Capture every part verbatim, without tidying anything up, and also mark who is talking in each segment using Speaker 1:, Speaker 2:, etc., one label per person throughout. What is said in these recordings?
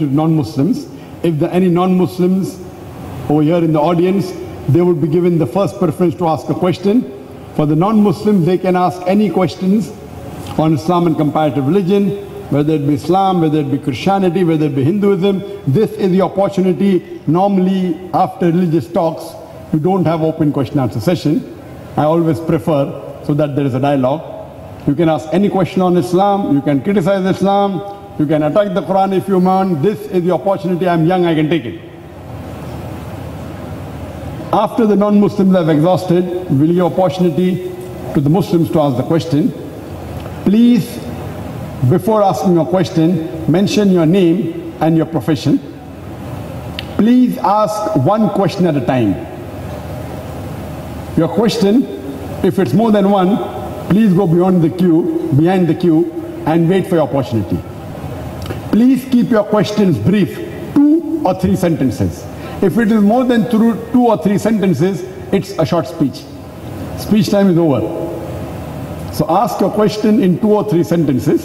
Speaker 1: to non-Muslims. If there are any non-Muslims over here in the audience, they would be given the first preference to ask a question. For the non-Muslims, they can ask any questions on Islam and comparative religion, whether it be Islam, whether it be Christianity, whether it be Hinduism. This is the opportunity. Normally, after religious talks, we don't have open question answer session. I always prefer so that there is a dialogue. You can ask any question on Islam, you can criticize Islam, you can attack the Quran if you want. This is the opportunity. I'm young, I can take it. After the non-Muslims have exhausted, we'll give opportunity to the Muslims to ask the question. Please, before asking your question, mention your name and your profession. Please ask one question at a time. Your question, if it's more than one, please go beyond the queue, behind the queue, and wait for your opportunity. Please keep your questions brief, two or three sentences. If it is more than two or three sentences, it's a short speech. Speech time is over. So ask your question in two or three sentences.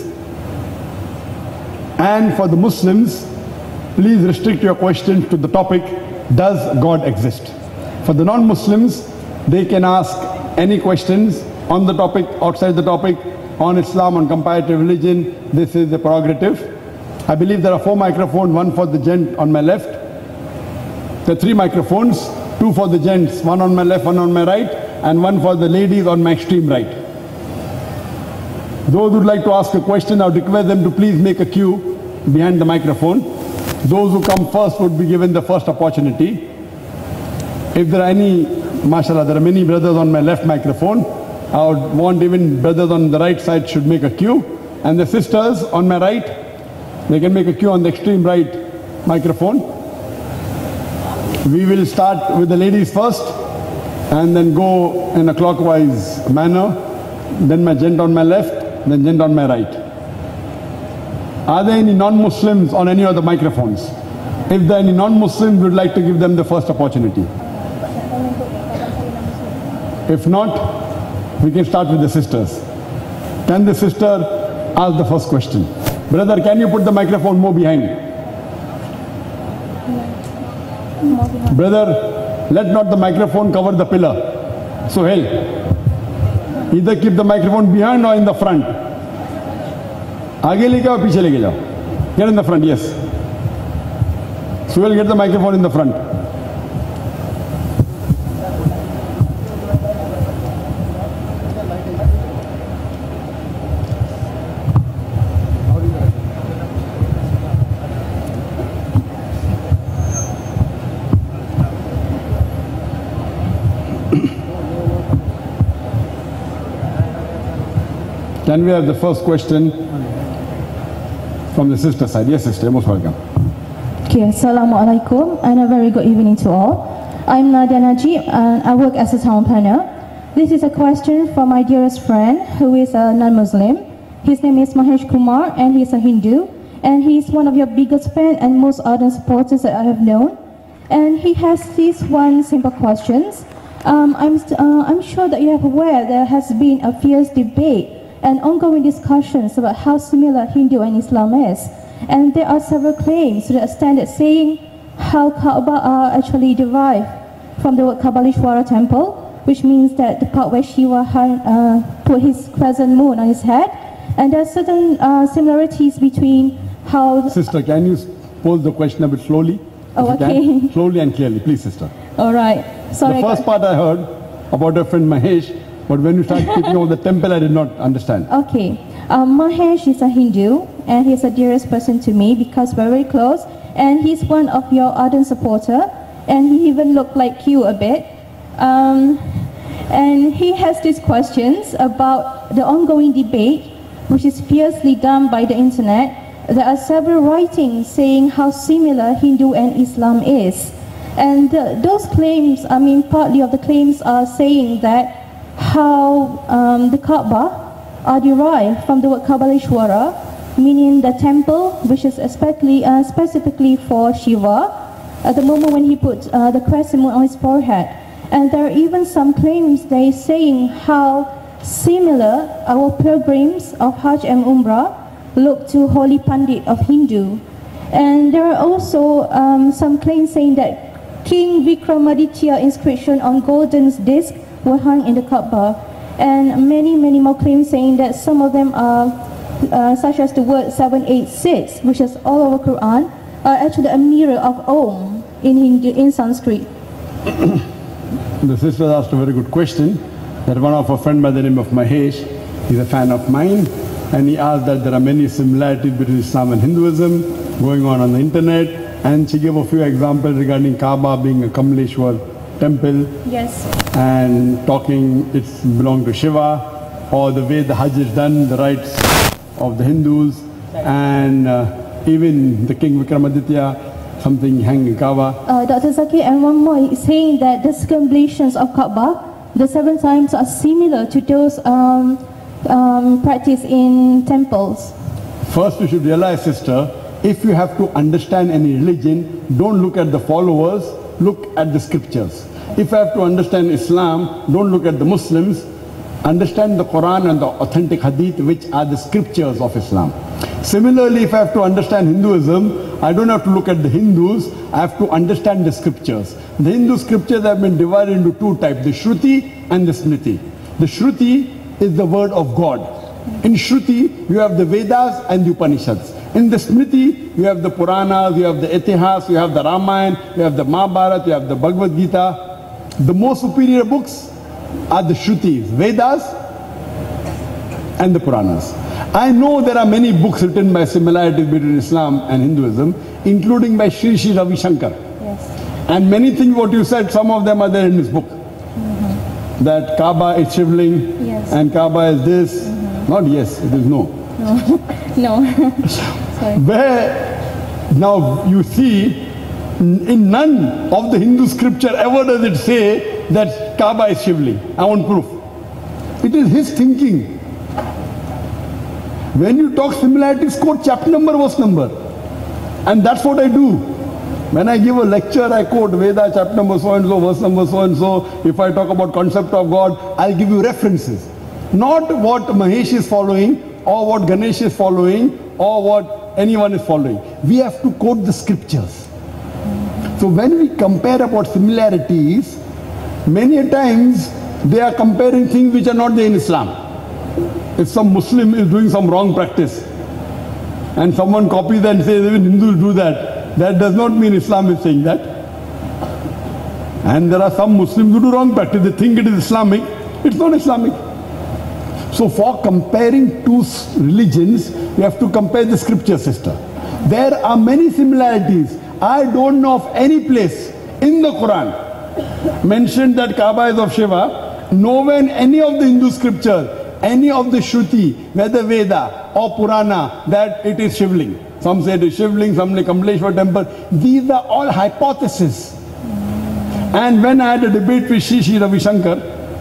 Speaker 1: And for the Muslims, please restrict your questions to the topic, does God exist? For the non-Muslims, they can ask any questions on the topic, outside the topic, on Islam, on comparative religion. This is the prerogative. I believe there are four microphones, one for the gent on my left. There are three microphones, two for the gents, one on my left, one on my right, and one for the ladies on my extreme right. Those who would like to ask a question, I would request them to please make a queue behind the microphone. Those who come first would be given the first opportunity. If there are any, mashallah, there are many brothers on my left microphone. I would want even brothers on the right side should make a queue. And the sisters on my right, they can make a queue on the extreme right microphone. We will start with the ladies first and then go in a clockwise manner. Then my gent on my left, then gent on my right. Are there any non-Muslims on any of the microphones? If there are any non-Muslims, we would like to give them the first opportunity. If not, we can start with the sisters. Can the sister ask the first question? Brother, can you put the microphone more behind? Brother, let not the microphone cover the pillar. So hell, either keep the microphone behind or in the front. Aage leke aao, piche leke jao. Get in the front, yes. So we'll get the microphone in the front. Can we have the first question from the sister side? Yes, sister, most welcome.
Speaker 2: Okay, Assalamu alaikum and a very good evening to all. I'm Nadia Najib and I work as a town planner. This is a question from my dearest friend who is a non-Muslim. His name is Mahesh Kumar and he's a Hindu. And he's one of your biggest fans and most ardent supporters that I have known. And he has these one simple questions. Um, I'm, uh, I'm sure that you are aware there has been a fierce debate and ongoing discussions about how similar Hindu and Islam is. And there are several claims to the extent that saying how Kaaba are actually derived from the word Kabalishwara temple, which means that the part where Shiva uh, put his crescent moon on his head. And there are certain uh, similarities between how...
Speaker 1: Sister, can you pose the question a bit slowly?
Speaker 2: Oh, okay.
Speaker 1: Slowly and clearly, please, sister.
Speaker 2: All right. Sorry.
Speaker 1: The first part I heard about your friend Mahesh, but when you started speaking of the temple, I did not understand.
Speaker 2: Okay. Um, Mahesh is a Hindu, and he's the dearest person to me because we're very close. And he's one of your ardent supporter, and he even looked like you a bit. Um, and he has these questions about the ongoing debate, which is fiercely done by the internet. There are several writings saying how similar Hindu and Islam is. And uh, those claims, I mean, partly of the claims are saying that how um, the Kaaba are derived from the word Kabalishwara, meaning the temple, which is especially, uh, specifically for Shiva, at the moment when he put uh, the crescent moon on his forehead. And there are even some claims they saying how similar our pilgrims of Hajj and Umrah look to Holy Pandit of Hindu. And there are also um, some claims saying that King Vikramaditya inscription on golden disc were hung in the Kaaba. And many, many more claims saying that some of them are, uh, such as the word seven eight six, which is all over Quran, are actually a mirror of Om in, Hindi, in Sanskrit.
Speaker 1: The sister asked a very good question, that one of a friend by the name of Mahesh, he's a fan of mine, and he asked that there are many similarities between Islam and Hinduism going on on the internet, and she gave a few examples regarding Kaaba being a Kamaleshwar temple.
Speaker 2: Yes.
Speaker 1: And talking it's belong to Shiva, or the way the Hajj is done, the rites of the Hindus, and uh, even the King Vikramaditya, something hanging in Kaaba.
Speaker 2: Uh, Doctor Zakir, and one more is saying that the circumambulations of Kaaba, the seven times are similar to those um, um, practiced in temples.
Speaker 1: First you should realize, sister, if you have to understand any religion, don't look at the followers, look at the scriptures. If I have to understand Islam, don't look at the Muslims, understand the Quran and the authentic hadith, which are the scriptures of Islam. Similarly, if I have to understand Hinduism, I don't have to look at the Hindus, I have to understand the scriptures. The Hindu scriptures have been divided into two types, the Shruti and the Smriti. The Shruti is the word of God. In Shruti, you have the Vedas and the Upanishads. In the Smriti, you have the Puranas, you have the Itihas, you have the Ramayana, you have the Mahabharata, you have the Bhagavad Gita. The most superior books are the Shrutis, Vedas and the Puranas. I know there are many books written by similarities between Islam and Hinduism, including by Sri Sri Ravi Shankar.
Speaker 2: Yes.
Speaker 1: And many things what you said, some of them are there in his book. Mm-hmm. That Kaaba is Shivling,
Speaker 2: yes.
Speaker 1: and Kaaba is this. Mm-hmm. Not yes, it is no.
Speaker 2: No. No. Sorry.
Speaker 1: Where now you see, in none of the Hindu scripture ever does it say that Kaaba is Shivling. I want proof. It is his thinking. When you talk similarities, quote chapter number, verse number. And that's what I do. When I give a lecture, I quote Veda chapter number so and so, verse number so and so. If I talk about concept of God, I'll give you references. Not what Mahesh is following, or what Ganesh is following, or what anyone is following. We have to quote the scriptures. So when we compare about similarities, many a times they are comparing things which are not there in Islam. If some Muslim is doing some wrong practice and someone copies that and says even Hindus do that, that does not mean Islam is saying that. And there are some Muslims who do wrong practice, they think it is Islamic, it's not Islamic. So for comparing two religions, we have to compare the scripture, sister. There are many similarities. I don't know of any place in the Quran mentioned that Kaaba is of Shiva. Nowhere in any of the Hindu scriptures, any of the Shruti, whether Veda or Purana, that it is Shivling. Some say it is Shivling, some say Kamaleshwar temple. These are all hypotheses. And when I had a debate with Sri Sri Ravi Shankar,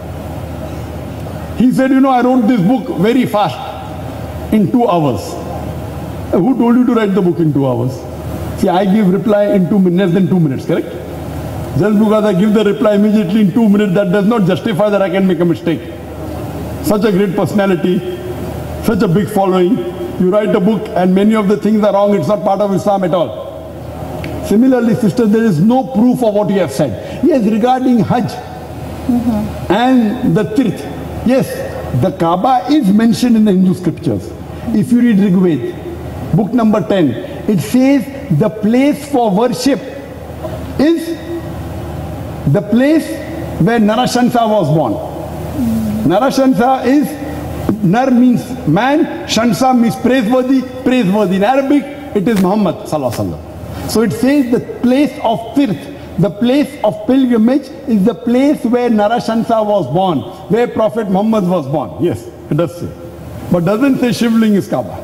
Speaker 1: he said, you know, I wrote this book very fast, in two hours. Who told you to write the book in two hours? See, I give reply in two minutes, less than two minutes, correct? Just because I give the reply immediately in two minutes, that does not justify that I can make a mistake. Such a great personality, such a big following. You write a book and many of the things are wrong, it's not part of Islam at all. Similarly, sister, there is no proof of what you have said. Yes, regarding Hajj mm-hmm. and the Tirth, yes, the Kaaba is mentioned in the Hindu scriptures. If you read Rig Veda, book number ten, it says the place for worship is the place where Narashansa was born. Mm-hmm. Narashansa is, Nar means man, Shansa means praiseworthy, praiseworthy. In Arabic, it is Muhammad Sallallahu Alaihi Wasallam. So it says the place of Tirth, the place of pilgrimage is the place where Narashansa was born, where Prophet Muhammad was born. Yes, it does say. But doesn't say Shivling is Kaaba.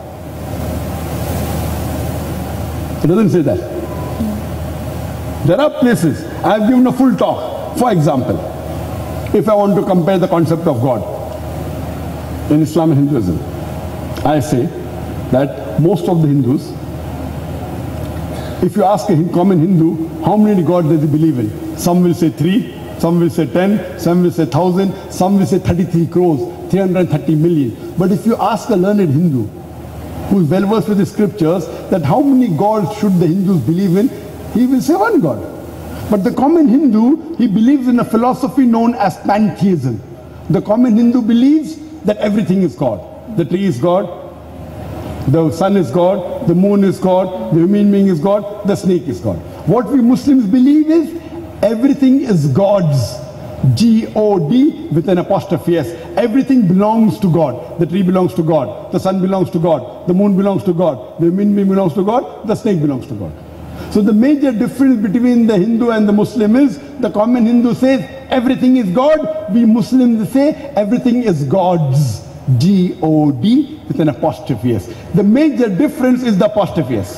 Speaker 1: It doesn't say that. There are places. I have given a full talk. For example, if I want to compare the concept of God in Islam and Hinduism, I say that most of the Hindus, if you ask a common Hindu, how many gods does he believe in? Some will say three, some will say ten, some will say thousand, some will say thirty-three crores, three hundred thirty million. But if you ask a learned Hindu, who is well versed with the scriptures, that how many gods should the Hindus believe in, he will say one God. But the common Hindu, he believes in a philosophy known as pantheism. The common Hindu believes that everything is God. The tree is God, the sun is God, the moon is God, the human being is God, the snake is God. What we Muslims believe is everything is God's. G O D with an apostrophe S. Everything belongs to God. The tree belongs to God. The sun belongs to God. The moon belongs to God. The human being belongs to God. The snake belongs to God. So the major difference between the Hindu and the Muslim is the common Hindu says everything is God. We Muslims say everything is God's. G O D with an apostrophe S. The major difference is the apostrophe S.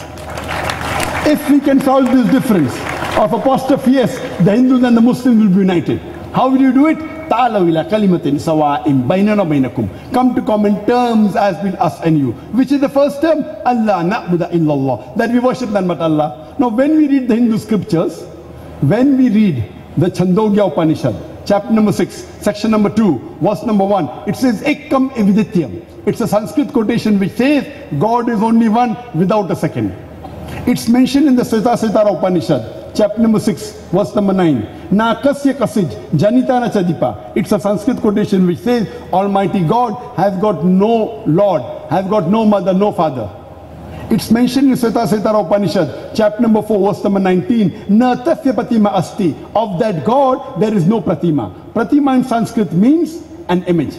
Speaker 1: If we can solve this difference of apostrophe S, the Hindus and the Muslims will be united. How will you do it? Ta'alaw ila kalimatin sawa'in baynana baynakum. Come to common terms as between us and you. Which is the first term? Allah na'budu illallah. That we worship none but Allah. Now when we read the Hindu scriptures, when we read the Chandogya Upanishad, chapter number six, section number two, verse number one, it says Ekam evidityam. It's a Sanskrit quotation which says God is only one without a second. It's mentioned in the Svetasvatara Upanishad, chapter number six, verse number nine. Na kasya kasij janitana chadipa. It's a Sanskrit quotation which says Almighty God has got no Lord, has got no mother, no father. It's mentioned in Svetasvatara Upanishad, chapter number four, verse number nineteen. Na tasya pratima asti. Of that God, there is no pratima. Pratima in Sanskrit means an image.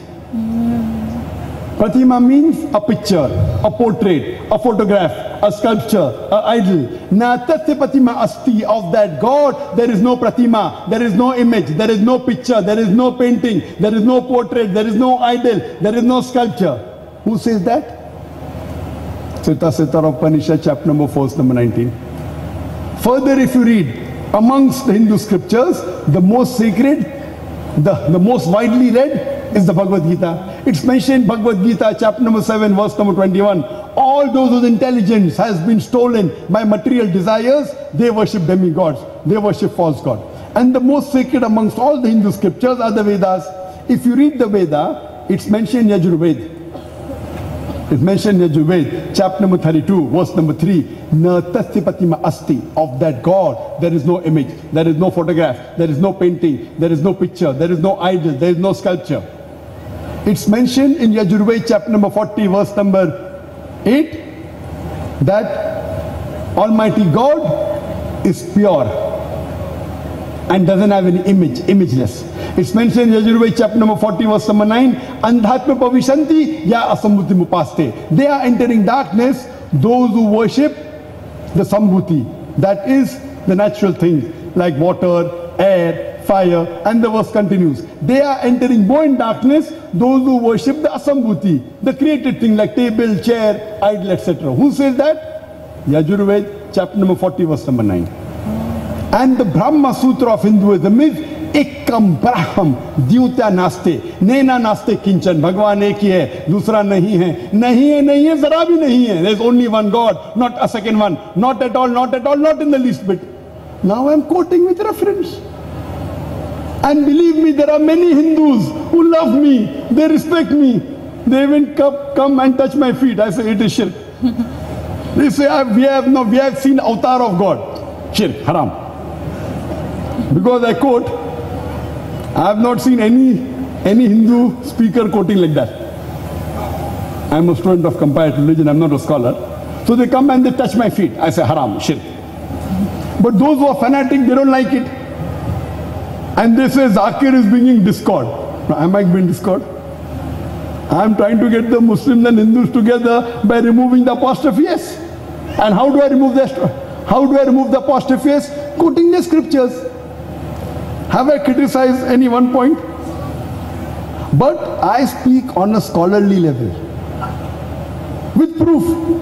Speaker 1: Pratima means a picture, a portrait, a photograph, a sculpture, an idol. Na tasya pratima asti. Of that God, there is no pratima, there is no image, there is no picture, there is no painting, there is no portrait, there is no idol, there is no sculpture. Who says that? Svetasvatara Upanishad, chapter number four, verse number nineteen. Further, if you read amongst the Hindu scriptures, the most sacred, the, the most widely read is the Bhagavad Gita. It's mentioned Bhagavad Gita, chapter number seven, verse number twenty-one. All those whose intelligence has been stolen by material desires, they worship demigods, they worship false God. And the most sacred amongst all the Hindu scriptures are the Vedas. If you read the Veda, it's mentioned in Yajurveda. It's mentioned in Yajurveda, chapter number thirty-two, verse number three. Na tasya pratima asti. Of that God, there is no image, there is no photograph, there is no painting, there is no picture, there is no idol, there is no sculpture. It's mentioned in Yajurveda, chapter number forty, verse number eight, that Almighty God is pure and doesn't have any image, imageless. It's mentioned in Yajurveda, chapter number forty, verse number nine. Andhatma pavishanti ya asambhuti mupaste. They are entering darkness, those who worship the sambhuti. That is the natural things like water, air, fire, and the verse continues. They are entering more in darkness, those who worship the asambhuti, the created thing like table, chair, idol, et cetera. Who says that? Yajurveda, chapter number forty, verse number nine. And the Brahma Sutra of Hinduism is Ekam Braham Dyutya Naste. Nena Naste Kinchan. Bhagwan ek hi hai, dusra nahi hai. Nahi hai, nahi hai, zara bhi nahi hai. There's only one God, not a second one. Not at all, not at all, not in the least bit. Now I'm quoting with reference. And believe me, there are many Hindus who love me, they respect me. They even come, come and touch my feet. I say, it is shirk. They say, we have, no, we have seen avatar of God. Shirk, haram. Because I quote, I have not seen any, any Hindu speaker quoting like that. I am a student of comparative religion, I am not a scholar. So they come and they touch my feet. I say, haram, shirk. But those who are fanatic, they don't like it. And they say Zakir is bringing discord. Now, am I bringing discord? I am trying to get the Muslims and Hindus together by removing the apostrophe S. And how do I remove the how do I remove the apostrophe S? Quoting the scriptures. Have I criticized any one point? But I speak on a scholarly level with proof.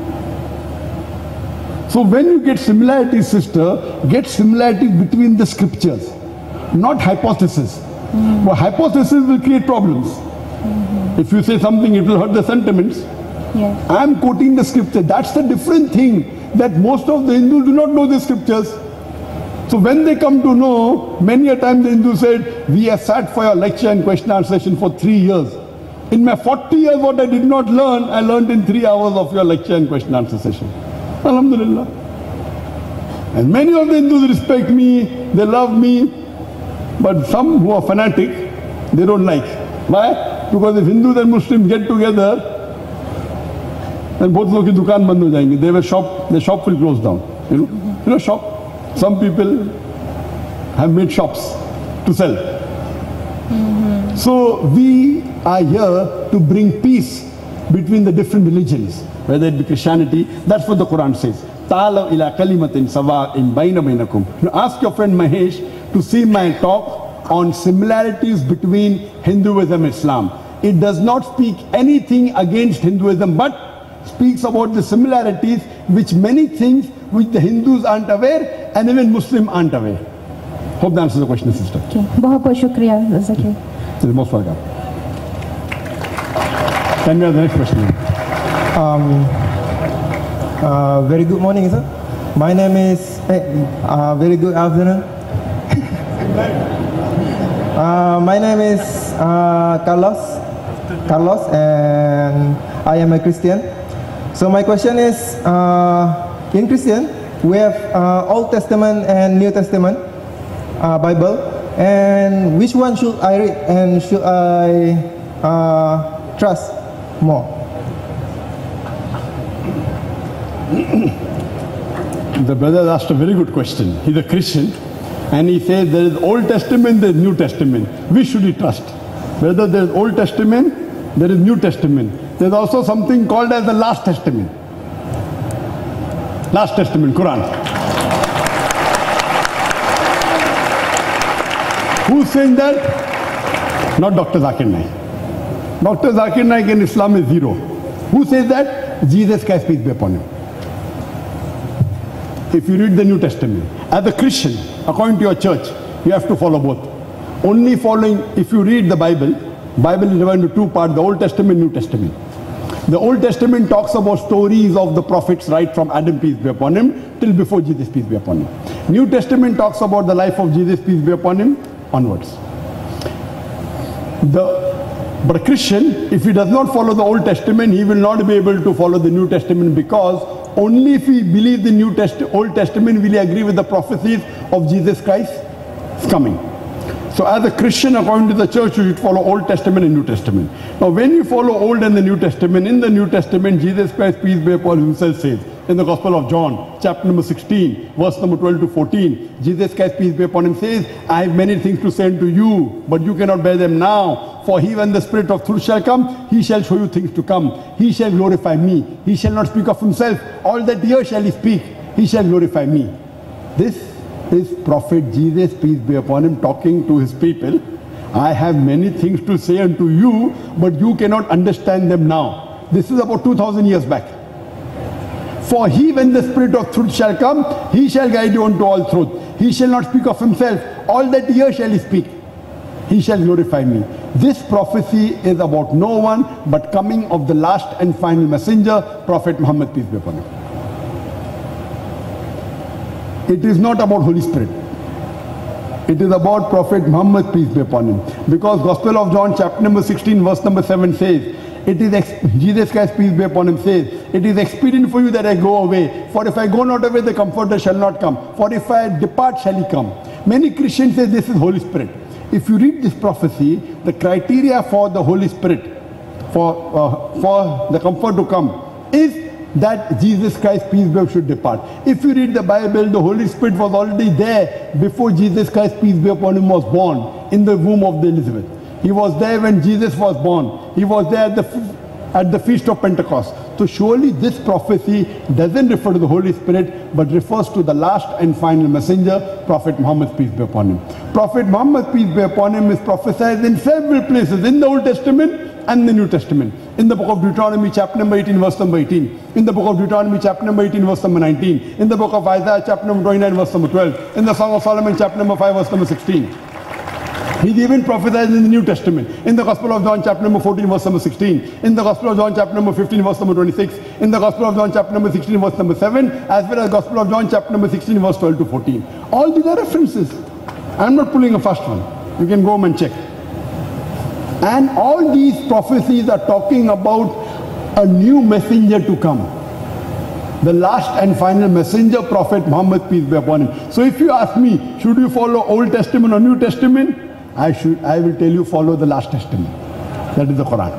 Speaker 1: So when you get similarities, sister, get similarities between the scriptures, not hypothesis. Mm-hmm. Well, hypothesis will create problems. Mm-hmm. If you say something, it will hurt the sentiments. Yes. I am quoting the scripture. That's the different thing, that most of the Hindus do not know the scriptures. So when they come to know, many a time the Hindu said, we have sat for your lecture and question answer session for three years. In my forty years, what I did not learn, I learned in three hours of your lecture and question answer session. Alhamdulillah. And many of the Hindus respect me, they love me, but some who are fanatic, they don't like. Why? Because if Hindus and Muslims get together, then both लोग की दुकान बंद हो जाएंगी. They will shop, the shop will close down. You know, you know shop. Some people have made shops to sell. Mm-hmm. So we are here to bring peace between the different religions, whether it be Christianity. That's what the Quran says. Ta'alaw ila kalimatin sawa'in bayna bainakum. Ask your friend Mahesh to see my talk on similarities between Hinduism and Islam. It does not speak anything against Hinduism, but speaks about the similarities which many things which the Hindus aren't aware and even Muslims aren't aware. Hope that answers the question, sister.
Speaker 2: Okay. बहुत-बहुत शुक्रिया, Zakir.
Speaker 1: You're most welcome. Can we have the next question?
Speaker 3: Um, uh, very good morning, sir. My name is, eh, uh, very good afternoon. uh, my name is uh, Carlos, Carlos, and I am a Christian. So my question is, uh, in Christian, we have uh, Old Testament and New Testament uh, Bible, and which one should I read and should I uh, trust more?
Speaker 1: The brother asked a very good question. He's a Christian and he says there is Old Testament, there is New Testament. Which should he trust? Whether there is Old Testament, there is New Testament. There is also something called as the Last Testament. Last Testament, Quran. Who's saying that? Not Doctor Zakir Naik. Doctor Zakir Naik in Islam is zero. Who says that? Jesus Christ, peace be upon him. If you read the New Testament, as a Christian, according to your church, you have to follow both. Only following, if you read the Bible, Bible is divided into two parts, the Old Testament, New Testament. The Old Testament talks about stories of the prophets right from Adam, peace be upon him, till before Jesus, peace be upon him. New Testament talks about the life of Jesus, peace be upon him, onwards. The, but a Christian, if he does not follow the Old Testament, he will not be able to follow the New Testament, because only if we believe the New Test Old Testament will he agree with the prophecies of Jesus Christ's coming. So as a Christian, according to the church, you should follow Old Testament and New Testament. Now when you follow Old and the New Testament, in the New Testament, Jesus Christ, peace be upon him, himself says, in the Gospel of John, chapter number sixteen, verse number twelve to fourteen, Jesus Christ, peace be upon him, says, I have many things to say unto you, but you cannot bear them now. For he, when the Spirit of truth shall come, he shall show you things to come. He shall glorify me. He shall not speak of himself. All that here shall he speak. He shall glorify me. This is Prophet Jesus, peace be upon him, talking to his people. I have many things to say unto you, but you cannot understand them now. This is about two thousand years back. For he, when the Spirit of truth shall come, he shall guide you unto all truth. He shall not speak of himself. All that here shall he speak. He shall glorify me. This prophecy is about no one but coming of the last and final messenger, Prophet Muhammad, peace be upon him. It is not about Holy Spirit. It is about Prophet Muhammad, peace be upon him. Because Gospel of John, chapter number sixteen, verse number seven says, it is, Jesus Christ, peace be upon him, says, it is expedient for you that I go away. For if I go not away, the Comforter shall not come. For if I depart, shall he come. Many Christians say this is Holy Spirit. If you read this prophecy, the criteria for the Holy Spirit, for, uh, for the Comfort to come, is that Jesus Christ, peace be upon him, should depart. If you read the Bible, the Holy Spirit was already there before Jesus Christ, peace be upon him, was born in the womb of the Elizabeth. He was there when Jesus was born. He was there at the, at the Feast of Pentecost. So surely this prophecy doesn't refer to the Holy Spirit, but refers to the last and final messenger, Prophet Muhammad, peace be upon him. Prophet Muhammad, peace be upon him, is prophesied in several places in the Old Testament and the New Testament. In the book of Deuteronomy, chapter number eighteen, verse number eighteen. In the book of Deuteronomy, chapter number eighteen, verse number nineteen. In the book of Isaiah, chapter number twenty-nine, verse number twelve. In the Song of Solomon, chapter number five, verse number sixteen. He's even prophesied in the New Testament. In the Gospel of John, chapter number fourteen, verse number sixteen. In the Gospel of John, chapter number fifteen, verse number twenty-six. In the Gospel of John, chapter number sixteen, verse number seven. As well as Gospel of John, chapter number sixteen, verse twelve to fourteen. All these are references. I'm not pulling a first one. You can go home and check. And all these prophecies are talking about a new messenger to come. the last and final messenger, Prophet Muhammad, peace be upon him. So if you ask me, should you follow Old Testament or New Testament? I should, I will tell you, follow the last testament. That is the Quran.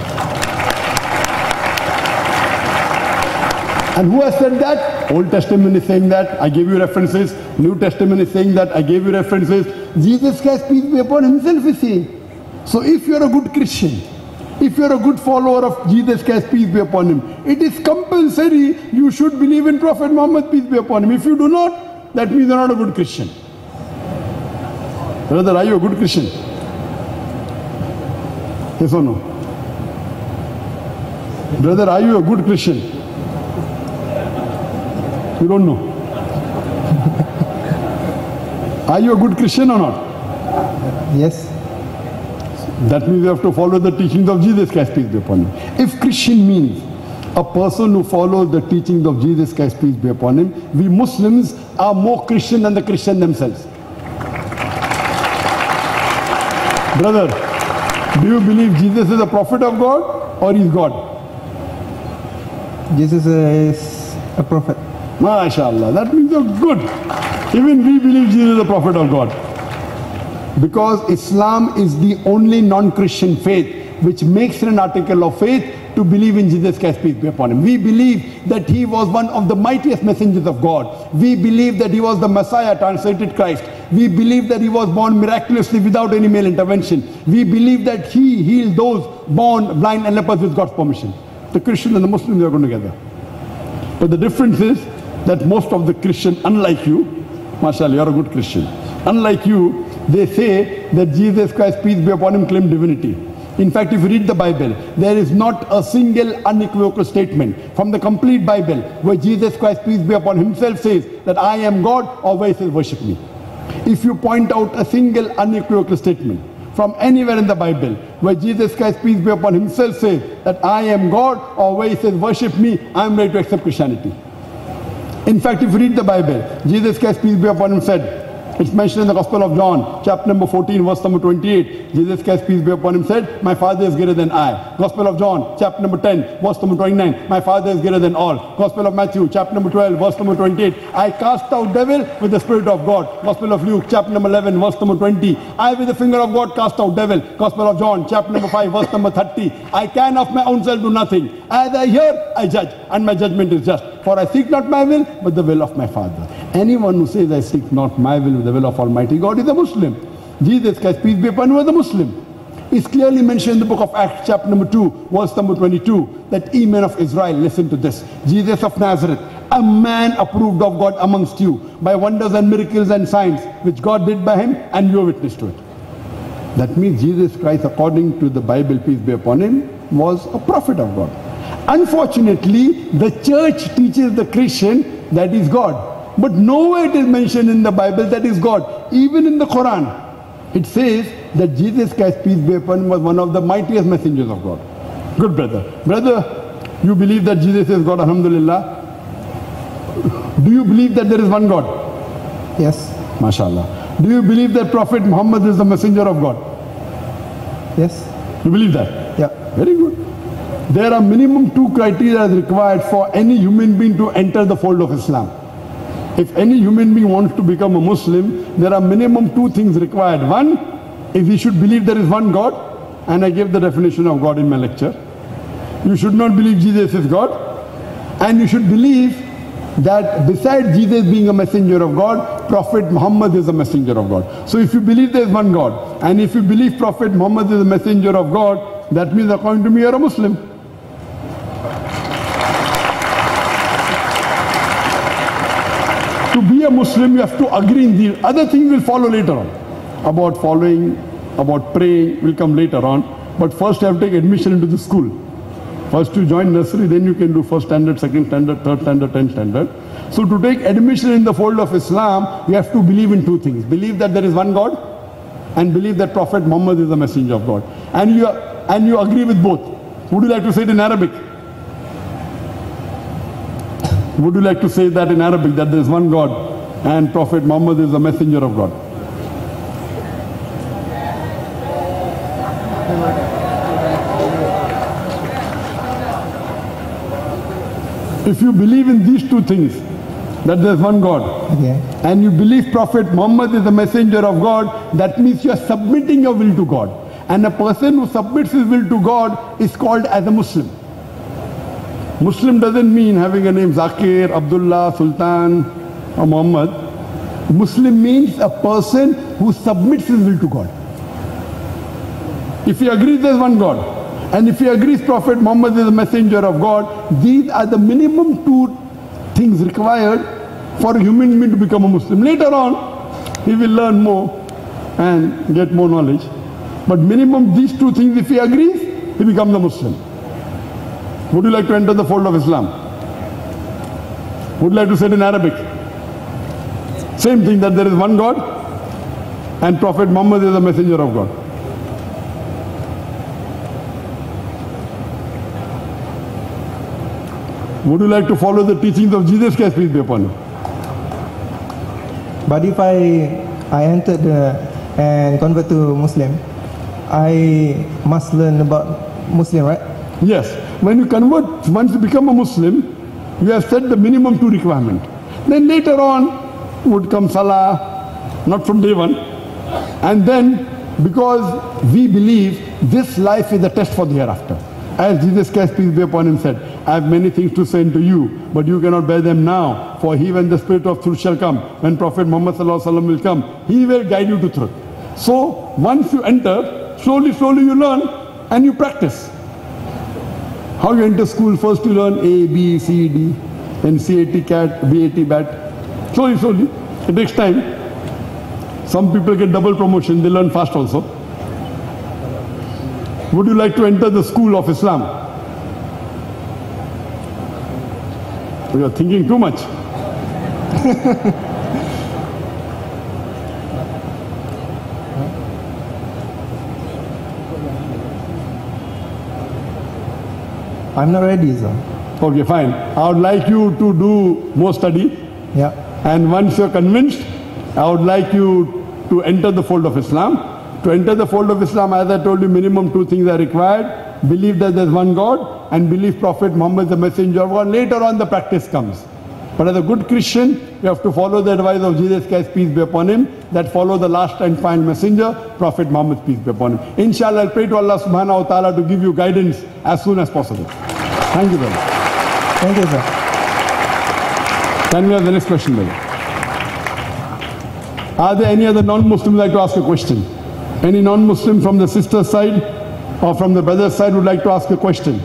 Speaker 1: And who has said that? Old Testament is saying that, I gave you references. New Testament is saying that, I gave you references. Jesus Christ, peace be upon himself, is saying. So if you are a good Christian, if you are a good follower of Jesus Christ, peace be upon him, it is compulsory you should believe in Prophet Muhammad, peace be upon him. If you do not, that means you are not a good Christian. Brother, are you a good Christian? Yes or no? Brother, are you a good Christian? You don't know. Are you a good Christian or not?
Speaker 3: Yes.
Speaker 1: That means you have to follow the teachings of Jesus Christ, peace be upon him. If Christian means a person who follows the teachings of Jesus Christ, peace be upon him, we Muslims are more Christian than the Christian themselves. Brother, do you believe Jesus is a prophet of God or is God?
Speaker 3: Jesus is a prophet.
Speaker 1: MashaAllah, that means you're good. Even we believe Jesus is a prophet of God. Because Islam is the only non-Christian faith which makes it an article of faith to believe in Jesus Christ, peace be upon him. We believe that he was one of the mightiest messengers of God. We believe that he was the Messiah, translated Christ. We believe that he was born miraculously without any male intervention. We believe that he healed those born blind and lepers with God's permission. The Christian and the Muslims are going together. But the difference is that most of the Christians, unlike you, mashallah, you're a good Christian. Unlike you, they say that Jesus Christ, peace be upon him, claimed divinity. In fact, if you read the Bible, there is not a single unequivocal statement from the complete Bible where Jesus Christ, peace be upon himself, says that I am God, or where he says worship me. If you point out a single unequivocal statement from anywhere in the Bible where Jesus Christ, peace be upon himself, says that I am God, or where he says worship me, I am ready to accept Christianity. In fact, if you read the Bible, Jesus Christ, peace be upon him, said, it's mentioned in the Gospel of John, chapter number fourteen, verse number twenty-eight. Jesus Christ, peace be upon him, said, my Father is greater than I. Gospel of John, chapter number ten, verse number twenty-nine. My Father is greater than all. Gospel of Matthew, chapter number twelve, verse number twenty-eight. I cast out devil with the Spirit of God. Gospel of Luke, chapter number eleven, verse number twenty. I with the finger of God cast out devil. Gospel of John, chapter number five, verse number thirty. I can of my own self do nothing. As I hear, I judge, and my judgment is just. For I seek not my will, but the will of my Father. Anyone who says, I seek not my will, but the will of Almighty God, is a Muslim. Jesus Christ, peace be upon him, was a Muslim. It's clearly mentioned in the book of Acts, chapter number two, verse number twenty-two, that ye men of Israel, listen to this. Jesus of Nazareth, a man approved of God amongst you, by wonders and miracles and signs, which God did by him, and you are witness to it. That means Jesus Christ, according to the Bible, peace be upon him, was a prophet of God. Unfortunately, the church teaches the Christian that is God. But nowhere it is mentioned in the Bible that is God. Even in the Quran, it says that Jesus Christ, peace be upon him, was one of the mightiest messengers of God. Good brother. Brother, you believe that Jesus is God, alhamdulillah. Do you believe that there is one God?
Speaker 3: Yes.
Speaker 1: MashaAllah. Do you believe that Prophet Muhammad is the messenger of God?
Speaker 3: Yes.
Speaker 1: You believe that?
Speaker 3: Yeah.
Speaker 1: Very good. There are minimum two criteria required for any human being to enter the fold of Islam. If any human being wants to become a Muslim, there are minimum two things required. One, is he should believe there is one God, and I gave the definition of God in my lecture. You should not believe Jesus is God, and you should believe that besides Jesus being a messenger of God, Prophet Muhammad is a messenger of God. So if you believe there is one God, and if you believe Prophet Muhammad is a messenger of God, that means according to me you are a Muslim. To be a Muslim, you have to agree in the other things will follow later on. About following, about praying will come later on. But first you have to take admission into the school. First you join nursery, then you can do first standard, second standard, third standard, tenth standard. So to take admission in the fold of Islam, you have to believe in two things. Believe that there is one God, and believe that Prophet Muhammad is the messenger of God. And you, and you agree with both. Would you like to say it in Arabic? Would you like to say that in Arabic, that there is one God and Prophet Muhammad is the messenger of God? If you believe in these two things, that there's one God,
Speaker 3: Okay.
Speaker 1: and you believe Prophet Muhammad is the messenger of God, that means you are submitting your will to God. And a person who submits his will to God is called as a Muslim. Muslim doesn't mean having a name Zakir, Abdullah, Sultan or Muhammad. Muslim means a person who submits his will to God. If he agrees there's one God, and if he agrees Prophet Muhammad is a messenger of God, these are the minimum two things required for a human being to become a Muslim. Later on, he will learn more and get more knowledge. But minimum these two things, if he agrees, he becomes a Muslim. Would you like to enter the fold of Islam? Would you like to say it in Arabic? Same thing, that there is one God and Prophet Muhammad is a messenger of God. Would you like to follow the teachings of Jesus Christ, peace be upon him?
Speaker 3: But if I I entered the, and convert to Muslim, I must learn about Muslim, right?
Speaker 1: Yes. When you convert, once you become a Muslim, you have set the minimum two requirement. Then later on would come Salah, not from day one. And then, because we believe this life is a test for the hereafter. As Jesus Christ, peace be upon him, said, I have many things to say unto you, but you cannot bear them now. For he, when the Spirit of truth shall come, when Prophet Muhammad sallallahu alaihi wasallam will come, he will guide you to truth. So, once you enter, slowly, slowly you learn and you practice. How you enter school, first you learn A, B, C, D, then C A T, CAT, B A T, B A T. Slowly, slowly. It takes time. Some people get double promotion, they learn fast also. Would you like to enter the school of Islam? You are thinking too much.
Speaker 3: I'm not ready, sir.
Speaker 1: Okay, fine. I would like you to do more study.
Speaker 3: Yeah.
Speaker 1: And once you're convinced, I would like you to enter the fold of Islam. To enter the fold of Islam, as I told you, minimum two things are required. Believe that there's one God and believe Prophet Muhammad is the messenger of God. Later on the practice comes. But as a good Christian, you have to follow the advice of Jesus Christ, peace be upon him, that follow the last and final messenger, Prophet Muhammad, peace be upon him. Inshallah, I'll pray to Allah subhanahu wa ta'ala to give you guidance as soon as possible. Thank you, brother.
Speaker 3: Thank you, sir.
Speaker 1: Can we have the next question, brother? Are there any other non-Muslims who like to ask a question? Any non-Muslim from the sister's side or from the brother's side would like to ask a question?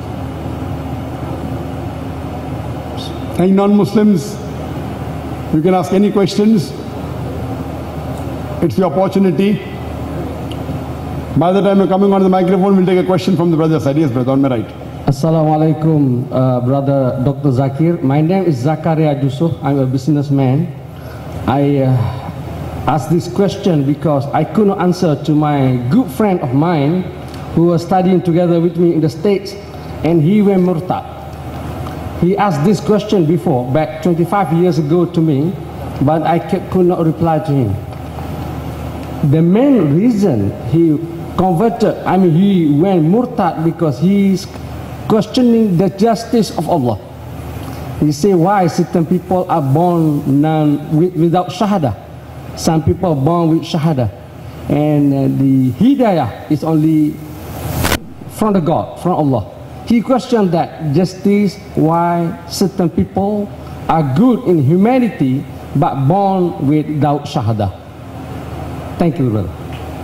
Speaker 1: Any non-Muslims? You can ask any questions. It's your opportunity. By the time you're coming on the microphone, we'll take a question from the brother's side. Yes, brother, on my right.
Speaker 4: Assalamu alaikum, uh, brother Doctor Zakir. My name is Zakaria Yusuf. I'm a businessman. I uh, asked this question because I could not answer to my good friend of mine who was studying together with me in the States, and he went murtad. He asked this question before, back twenty-five years ago to me, but I could not reply to him. The main reason he converted, I mean he went murtad, because he is questioning the justice of Allah. He said why certain people are born non, without shahada. Some people are born with shahada. And uh, the hidayah is only from the God, from Allah. He questioned that justice, why certain people are good in humanity but born without shahada. Thank you, brother.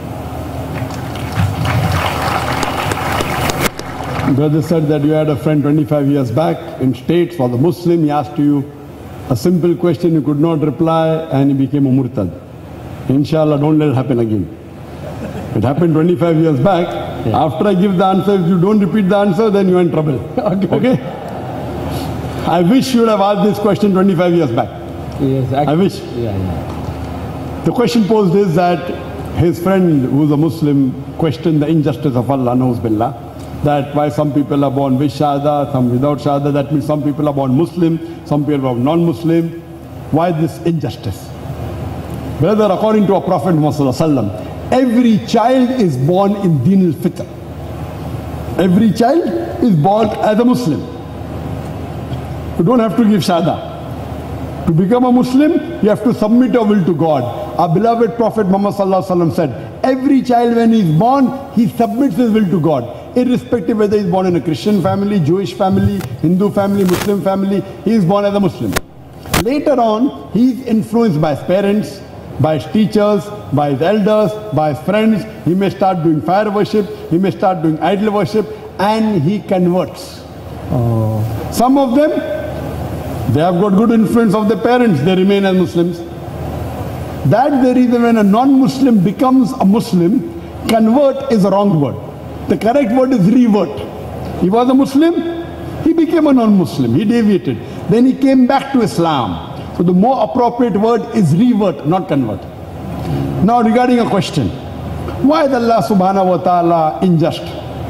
Speaker 1: Brother said that you had a friend twenty-five years back in States, was a Muslim. He asked you a simple question, you could not reply, and he became a murtad. Inshallah, don't let it happen again. It happened twenty-five years back. Yeah. After I give the answer, if you don't repeat the answer, then you're in trouble. Okay. Okay? I wish you would have asked this question twenty-five years back.
Speaker 4: Yes,
Speaker 1: I, I wish.
Speaker 4: Yeah, yeah.
Speaker 1: The question posed is that his friend, who's a Muslim, questioned the injustice of Allah, na'uz billah, that why some people are born with shahada, some without shahada. That means some people are born Muslim, some people are non-Muslim. Why this injustice? Brother, according to our Prophet Muhammad, every child is born in Din al-Fitr. Every child is born as a Muslim. You don't have to give shahada. To become a Muslim, you have to submit your will to God. Our beloved Prophet Muhammad Sallallahu Alaihi Wasallam said, every child when he is born, he submits his will to God. Irrespective whether he is born in a Christian family, Jewish family, Hindu family, Muslim family, he is born as a Muslim. Later on, he is influenced by his parents, by his teachers, by his elders, by his friends. He may start doing fire worship, he may start doing idol worship, and he converts. Oh. Some of them, they have got good influence of their parents, they remain as Muslims. That's the reason when a non-Muslim becomes a Muslim, convert is a wrong word. The correct word is revert. He was a Muslim, he became a non-Muslim, he deviated. Then he came back to Islam. So the more appropriate word is revert, not convert. Now regarding a question, why is Allah subhanahu wa ta'ala unjust?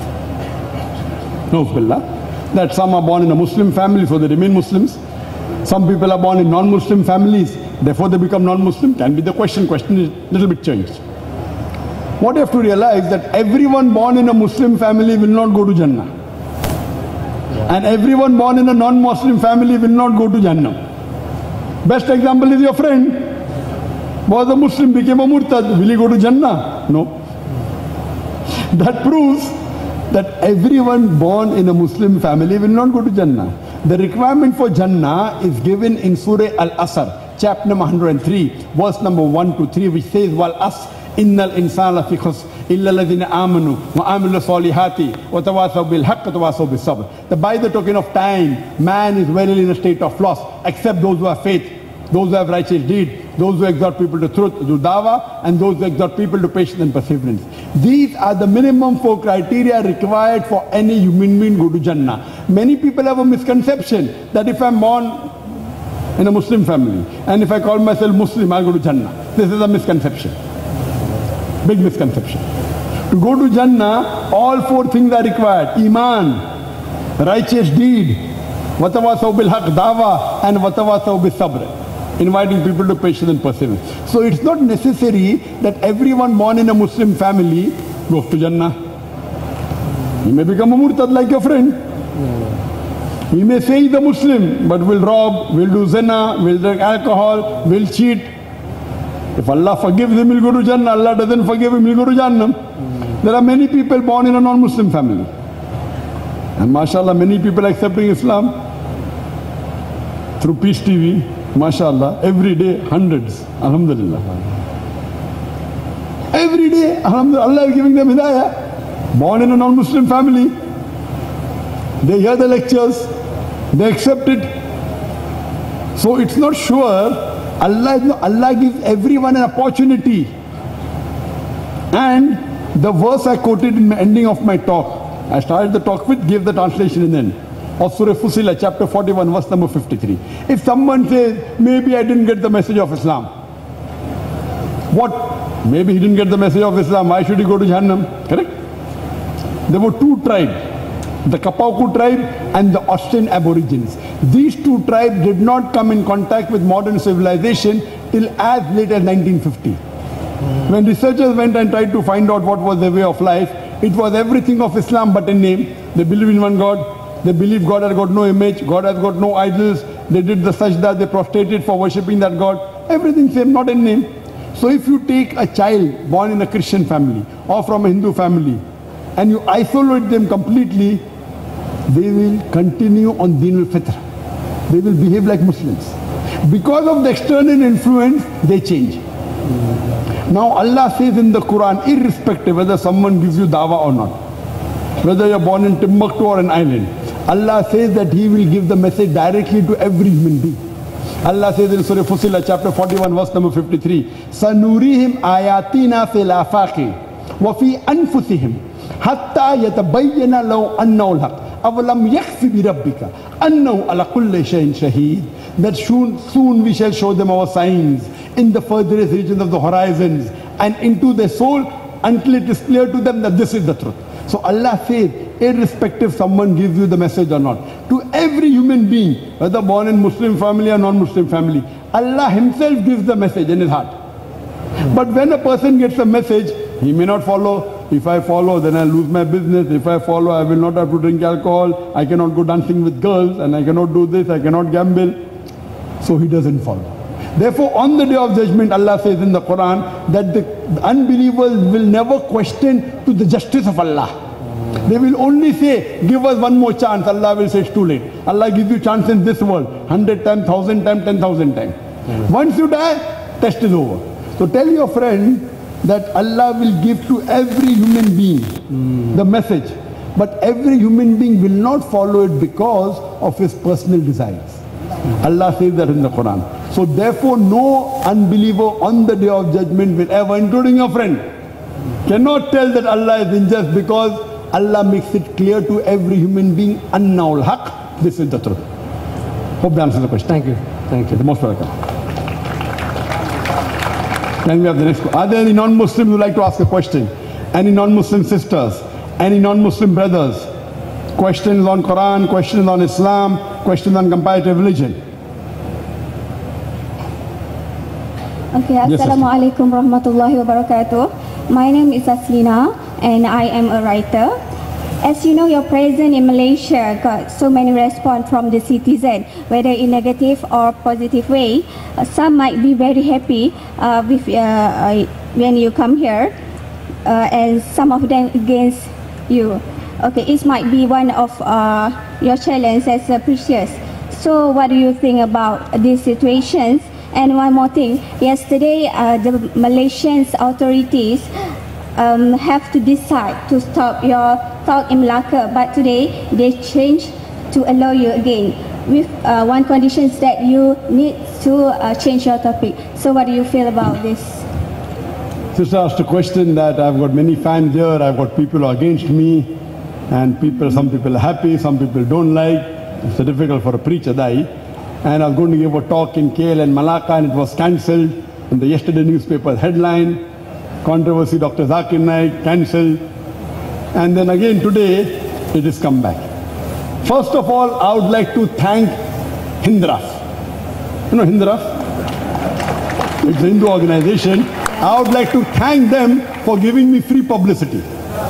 Speaker 1: No, billah. That some are born in a Muslim family, so they remain Muslims. Some people are born in non-Muslim families, therefore they become non-Muslim. Can be the question. Question is a little bit changed. What you have to realize that everyone born in a Muslim family will not go to Jannah. And everyone born in a non-Muslim family will not go to Jannah. Best example is your friend. Was a Muslim, became a Murtad. Will he go to Jannah? No. That proves that everyone born in a Muslim family will not go to Jannah. The requirement for Jannah is given in Surah Al-Asr, chapter number one hundred three, verse number one to three, which says, Wal as innal insana fi khusr illa alladhina amanu wa amilu salihati wa tawasaw bil haqq wa tawasaw bis sabr. That by the token of time, man is verily in a state of loss, except those who have faith, those who have righteous deed, those who exhort people to truth, to dawah, and those who exhort people to patience and perseverance. These are the minimum four criteria required for any human being to go to Jannah. Many people have a misconception that if I'm born in a Muslim family, and if I call myself Muslim, I'll go to Jannah. This is a misconception. Big misconception. To go to Jannah, all four things are required. Iman, righteous deed, watawasaw bil haq dawah, and watawasaw bis sabr. Inviting people to patience and perseverance. So it's not necessary that everyone born in a Muslim family goes to Jannah. He may become a murtad like your friend. He may say he's a Muslim, but will rob, will do zina, will drink alcohol, will cheat. If Allah forgives him, he'll go to Jannah. Allah doesn't forgive him, he'll go to Jannah. There are many people born in a non-Muslim family. And mashallah, many people accepting Islam through Peace T V. MashaAllah, every day, hundreds, alhamdulillah. Every day, alhamdulillah, Allah is giving them hidayah. Born in a non-Muslim family, they hear the lectures, they accept it. So it's not sure, Allah, Allah gives everyone an opportunity. And the verse I quoted in the ending of my talk, I started the talk with, give the translation in the end. Of Surah Fussilat, chapter forty-one, verse number fifty-three. If someone says, maybe I didn't get the message of Islam. What? Maybe he didn't get the message of Islam. Why should he go to Jahannam? Correct? There were two tribes, the Kapauku tribe and the Australian Aborigines. These two tribes did not come in contact with modern civilization till as late as nineteen fifty. When researchers went and tried to find out what was their way of life, it was everything of Islam but in name. They believe in one God. They believe God has got no image, God has got no idols. They did the sajda, they prostrated for worshipping that God. Everything same, not in name. So if you take a child born in a Christian family or from a Hindu family and you isolate them completely, they will continue on Deen al-Fitr. They will behave like Muslims. Because of the external influence, they change. Now Allah says in the Quran, irrespective whether someone gives you dawah or not, whether you're born in Timbuktu or an island, Allah says that He will give the message directly to every human being. Allah says in Surah Fussilat, chapter forty-one, verse number fifty-three, Sanurihim ayatina fil afaqi wa fi anfusihim hatta yatabayyana law annahu al-haq awalam yakhfi bi rabbika annahu ala kulli shay'in shaheed. That soon, soon we shall show them our signs in the furthest regions of the horizons and into their soul until it is clear to them that this is the truth. So Allah says, irrespective someone gives you the message or not, to every human being, whether born in Muslim family or non-Muslim family, Allah Himself gives the message in his heart. But when a person gets a message, he may not follow. If I follow, then I'll lose my business. If I follow, I will not have to drink alcohol. I cannot go dancing with girls, and I cannot do this, I cannot gamble. So he doesn't follow. Therefore, on the day of judgment, Allah says in the Quran that the unbelievers will never question to the justice of Allah. They will only say, give us one more chance. Allah will say, it's too late. Allah gives you chance in this world, hundred times, thousand times, ten thousand times. Mm. Once you die, test is over. So tell your friend that Allah will give to every human being mm. the message. But every human being will not follow it because of his personal desires. Mm. Allah says that in the Quran. So therefore, no unbeliever on the day of judgment will ever, including your friend, cannot tell that Allah is unjust, because Allah makes it clear to every human being, Annaul Haq, this is the truth. Hope that answers the question.
Speaker 4: Thank you. Thank you.
Speaker 1: The most welcome. Then we have the next question. Are there any non-Muslims who would like to ask a question? Any non-Muslim sisters? Any non-Muslim brothers? Questions on Quran, questions on Islam, questions on comparative religion?
Speaker 5: Okay, Assalamu alaikum warahmatullahi wabarakatuh. My name is Aslina and I am a writer. As you know, your presence in Malaysia got so many response from the citizen, whether in negative or positive way. Uh, some might be very happy uh, with, uh, uh, when you come here, uh, and some of them against you. Okay, it might be one of uh, your challenge as uh, precious. So what do you think about these situations? And one more thing, yesterday uh, the Malaysian authorities um, have to decide to stop your talk in Malacca, but today they changed to allow you again with uh, one condition is that you need to uh, change your topic. So what do you feel about this?
Speaker 1: Sister asked a question that I've got many fans here, I've got people against me, and people, some people are happy, some people don't like. It's difficult for a preacher, dai. And I was going to give a talk in K L and Malacca, and it was cancelled. In the yesterday newspaper headline, controversy, Doctor Zakir Naik, cancelled. And then again today, it has come back. First of all, I would like to thank Hindraf. You know Hindraf? It's a Hindu organization. I would like to thank them for giving me free publicity.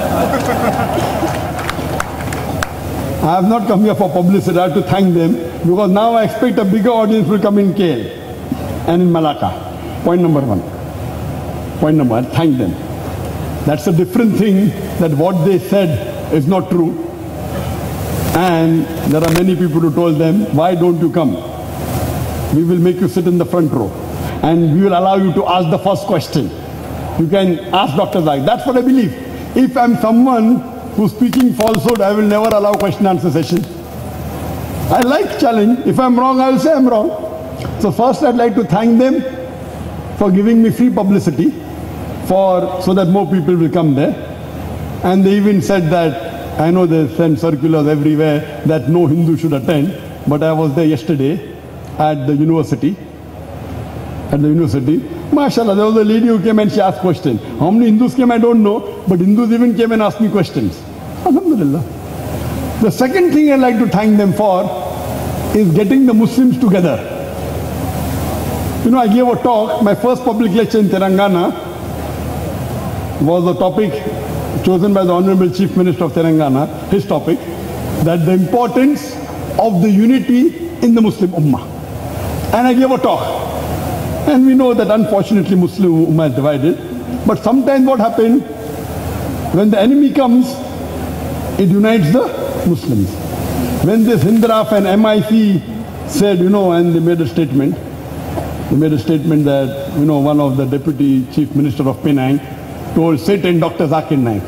Speaker 1: I have not come here for publicity, I have to thank them, because now I expect a bigger audience will come in K L and in Malacca. Point number one. Point number one, thank them. That's a different thing, that what they said is not true. And there are many people who told them, why don't you come? We will make you sit in the front row. And we will allow you to ask the first question. You can ask Doctor Zak. That's what I believe. If I'm someone who's speaking falsehood, I will never allow question answer session. I like challenge. If I'm wrong, I will say I'm wrong. So first I'd like to thank them for giving me free publicity, for so that more people will come there. And they even said that, I know they send circulars everywhere that no Hindu should attend, but I was there yesterday at the university. At the university, mashallah, there was a lady who came and she asked questions. How many Hindus came, I don't know, but Hindus even came and asked me questions. Alhamdulillah. The second thing I'd like to thank them for is getting the Muslims together. You know, I gave a talk, my first public lecture in Telangana was a topic chosen by the Honorable Chief Minister of Telangana, his topic, that the importance of the unity in the Muslim Ummah. And I gave a talk. And we know that unfortunately Muslim Ummah is divided. But sometimes what happens, when the enemy comes, it unites the Muslims. When this Hindraf and M I C said, you know, and they made a statement, they made a statement that, you know, one of the Deputy Chief Minister of Penang told, sit in Doctor Zakir Naik.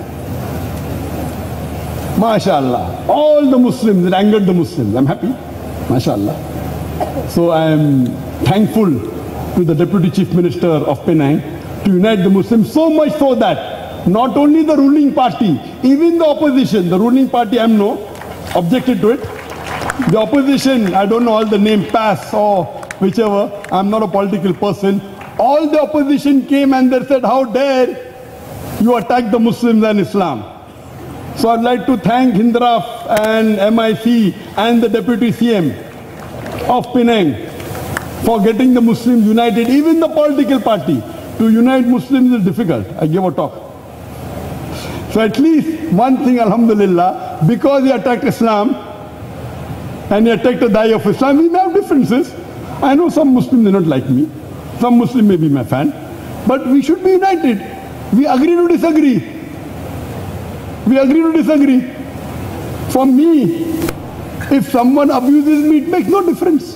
Speaker 1: MashaAllah. All the Muslims, it angered the Muslims. I'm happy. MashaAllah. So I am thankful to the Deputy Chief Minister of Penang to unite the Muslims, so much so that not only the ruling party, even the opposition, the ruling party, I am no, objected to it. The opposition, I don't know all the name, P A S or whichever, I'm not a political person. All the opposition came and they said, how dare you attack the Muslims and Islam. So I'd like to thank Hindraf and M I C and the Deputy C M of Penang for getting the Muslims united. Even the political party, to unite Muslims is difficult. I gave a talk. So at least one thing, alhamdulillah, because he attacked Islam and he attacked the Da'i of Islam, we may have differences. I know some Muslims do not like me. Some Muslim may be my fan. But we should be united. We agree to disagree. We agree to disagree. For me, if someone abuses me, it makes no difference.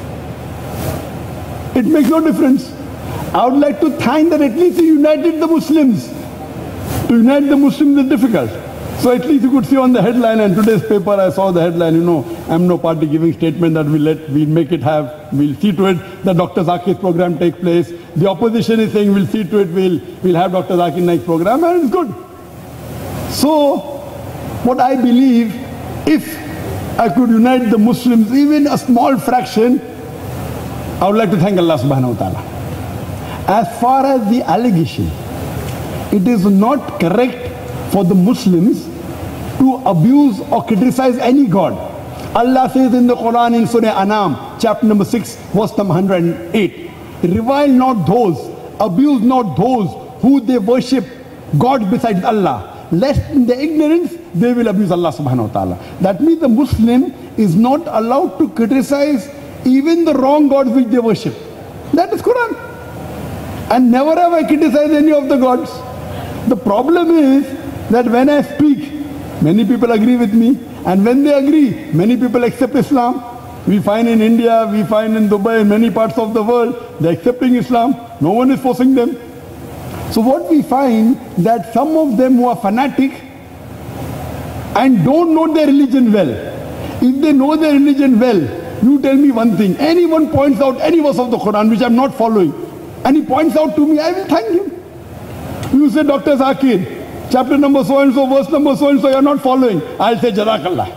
Speaker 1: It makes no difference. I would like to thank that at least he united the Muslims. To unite the Muslims is difficult. So at least you could see on the headline, and today's paper I saw the headline, you know, I'm no party giving statement that we'll, let, we'll make it have, we'll see to it that Doctor Zakir's program take place. The opposition is saying we'll see to it, we'll, we'll have Doctor Zakir Naik's program, and it's good. So, what I believe, if I could unite the Muslims, even a small fraction, I would like to thank Allah subhanahu wa ta'ala. As far as the allegation, it is not correct for the Muslims to abuse or criticize any God. Allah says in the Quran in Surah Anam, chapter number six, verse number one hundred eight, revile not those, abuse not those who they worship God besides Allah, lest in their ignorance they will abuse Allah subhanahu wa ta'ala. That means the Muslim is not allowed to criticize even the wrong gods which they worship. That is Quran. And never have I criticized any of the gods. The problem is that when I speak, many people agree with me, and when they agree, many people accept Islam. We find in India, we find in Dubai, in many parts of the world, they're accepting Islam. No one is forcing them. So what we find, that some of them who are fanatic and don't know their religion well, if they know their religion well, you tell me one thing, anyone points out any verse of the Quran which I'm not following, and he points out to me, I will thank him. You say, Doctor Zakir, chapter number so and so, verse number so and so, you're not following. I'll say, Jazakallah.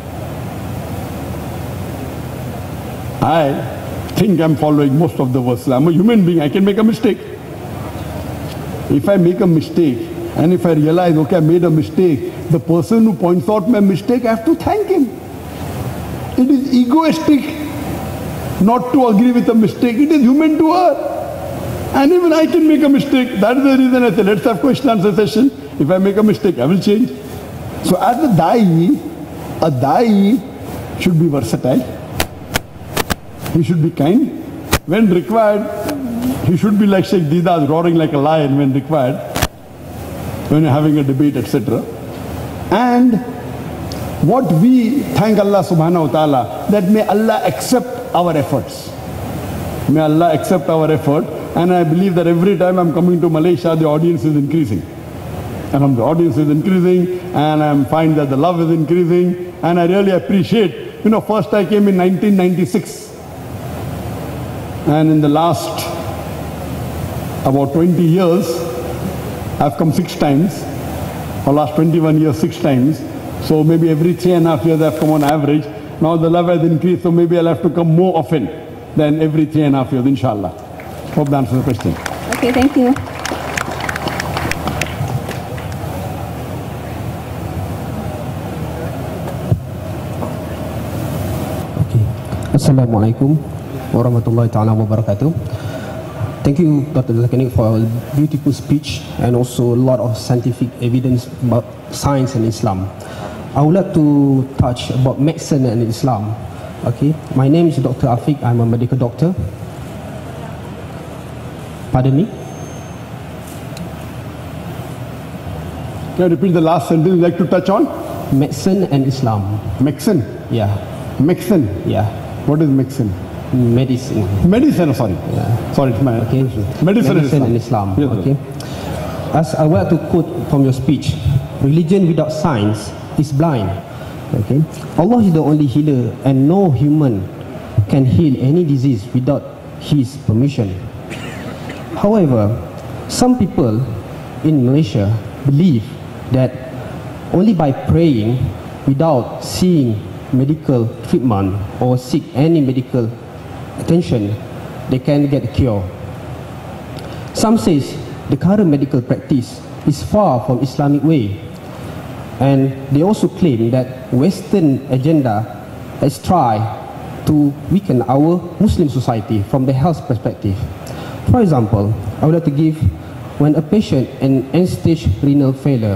Speaker 1: I think I'm following most of the verses. I'm a human being, I can make a mistake. If I make a mistake, and if I realize, okay, I made a mistake, the person who points out my mistake, I have to thank him. It is egoistic not to agree with a mistake. It is human to err. And even I can make a mistake. That is the reason I said, let's have question answer session. If I make a mistake, I will change. So as a da'i, a da'i should be versatile. He should be kind. When required, he should be like Sheikh Didas, roaring like a lion when required, when you're having a debate, et cetera. And what we thank Allah subhanahu wa ta'ala, that may Allah accept our efforts. May Allah accept our effort. And I believe that every time I'm coming to Malaysia, the audience is increasing. And the audience is increasing, and I find that the love is increasing. And I really appreciate, you know, first I came in nineteen ninety-six. And in the last about twenty years, I've come six times. For last twenty-one years, six times. So maybe every three and a half years I've come on average. Now the love has increased, so maybe I'll have to come more often than every three and a half years, inshallah. Hope that answers the question.
Speaker 5: Okay, thank you.
Speaker 6: Okay. Assalamualaikum warahmatullahi ta'ala wabarakatuh. Thank you, Doctor Zakir Naik, for a beautiful speech and also a lot of scientific evidence about science and Islam. I would like to touch about medicine and Islam. Okay, my name is Doctor Afiq. I'm a medical doctor. Pardon me?
Speaker 1: Can you repeat the last sentence you'd like to touch on?
Speaker 6: Medicine and Islam.
Speaker 1: Medicine?
Speaker 6: Yeah.
Speaker 1: Medicine?
Speaker 6: Yeah.
Speaker 1: What is medicine?
Speaker 6: Medicine.
Speaker 1: Medicine, sorry.
Speaker 6: Yeah.
Speaker 1: Sorry, it's my...
Speaker 6: Okay.
Speaker 1: Medicine,
Speaker 6: Medicine and
Speaker 1: Islam.
Speaker 6: Islam.
Speaker 1: Yes,
Speaker 6: okay. As I would like to quote from your speech, religion without science is blind. Okay. Allah is the only healer, and no human can heal any disease without His permission. However, some people in Malaysia believe that only by praying without seeing medical treatment or seek any medical attention, they can get a cure. Some says the current medical practice is far from Islamic way, and they also claim that Western agenda has tried to weaken our Muslim society from the health perspective. For example, I would like to give, when a patient in end-stage renal failure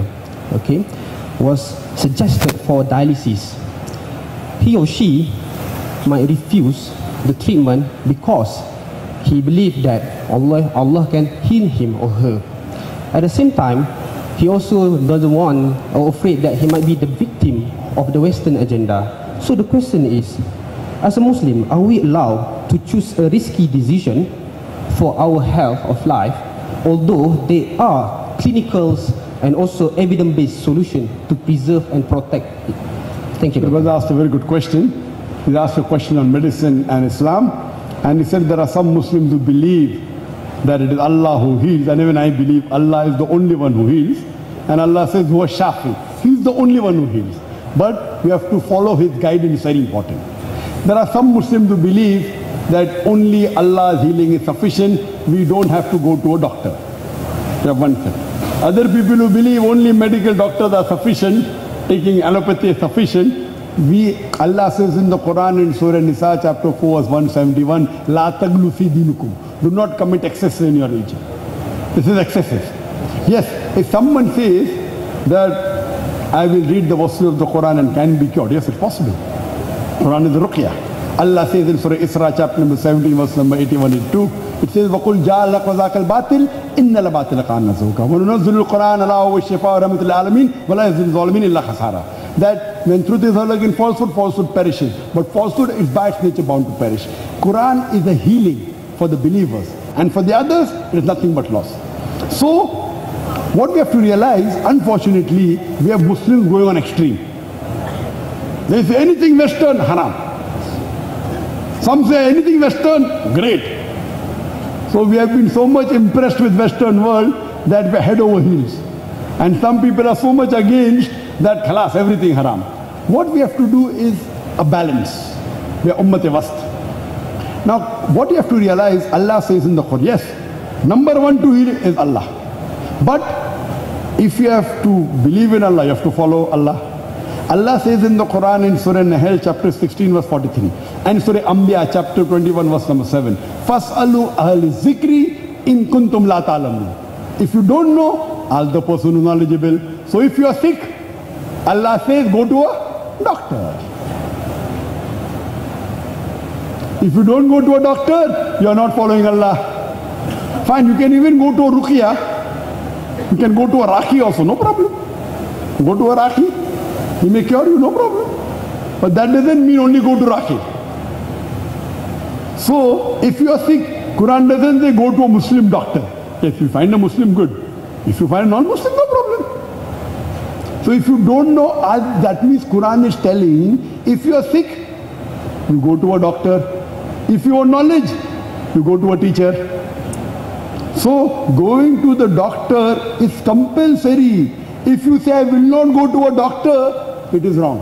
Speaker 6: okay, was suggested for dialysis, he or she might refuse the treatment because he believed that Allah, Allah can heal him or her. At the same time, he also doesn't want or afraid that he might be the victim of the Western agenda. So the question is, as a Muslim, are we allowed to choose a risky decision for our health of life, although there are clinicals and also evidence-based solutions to preserve and protect it? Thank you.
Speaker 1: The brother asked a very good question. He asked a question on medicine and Islam, and he said there are some Muslims who believe that it is Allah who heals, and even I believe Allah is the only one who heals, and Allah says Huwa Shafi, He is the only one who heals. But we have to follow His guidance, very important. There are some Muslims who believe that only Allah's healing is sufficient, we don't have to go to a doctor. We have one thing. Other people who believe only medical doctors are sufficient, taking allopathy is sufficient. We, Allah says in the Quran in Surah Nisa chapter four verse one seventy-one, La taglu fi dinukum. Do not commit excess in your religion. This is excessive. Yes, if someone says that I will read the verses of the Quran and can be cured, yes, it's possible. Quran is ruqyah. Allah says in Surah Isra chapter number seventeen verse number eighty-one eighty-two, it says وَقُلْ جَاءَ الْحَقُّ وَزَهَقَ الْبَاطِلُ إِنَّ الْبَاطِلَ كَانَ زَهُوقًا وَنُنَزِّلُ الْقُرْآنَ عَلَىٰ وَالشِّفَاءُ وَرَحْمَةٌ لِلْعَالَمِينَ وَلَا يَزِيدُ الظَّالِمِينَ إِلَّا خَسَارًا. That when truth is heard against falsehood, falsehood perishes. But falsehood is by its nature bound to perish. Quran is a healing for the believers, and for the others it is nothing but loss. So what we have to realize, unfortunately, we have Muslims going on extreme. They say anything Western, haram. Some say anything Western, great. So we have been so much impressed with Western world that we're head over heels. And some people are so much against that, khalas, everything haram. What we have to do is a balance. We are ummat-e-wast. Now, what you have to realize, Allah says in the Quran, yes, number one to heal is Allah. But if you have to believe in Allah, you have to follow Allah. Allah says in the Quran in Surah Nahl chapter sixteen verse forty-three and Surah Anbiya chapter twenty-one verse number seven, Fas'alu ahli zikri in kuntum la ta'lamun. If you don't know, ask the person who is knowledgeable. So if you are sick, Allah says go to a doctor. If you don't go to a doctor, you are not following Allah. Fine, you can even go to a ruqyah. You can go to a rakhi also, no problem. Go to a rakhi, he may cure you, no problem. But that doesn't mean only go to rakhi. So, if you are sick, Quran doesn't say go to a Muslim doctor. If you find a Muslim, good. If you find a non-Muslim, no problem. So if you don't know, that means Quran is telling, if you are sick, you go to a doctor. If you want knowledge, you go to a teacher. So going to the doctor is compulsory. If you say I will not go to a doctor, it is wrong.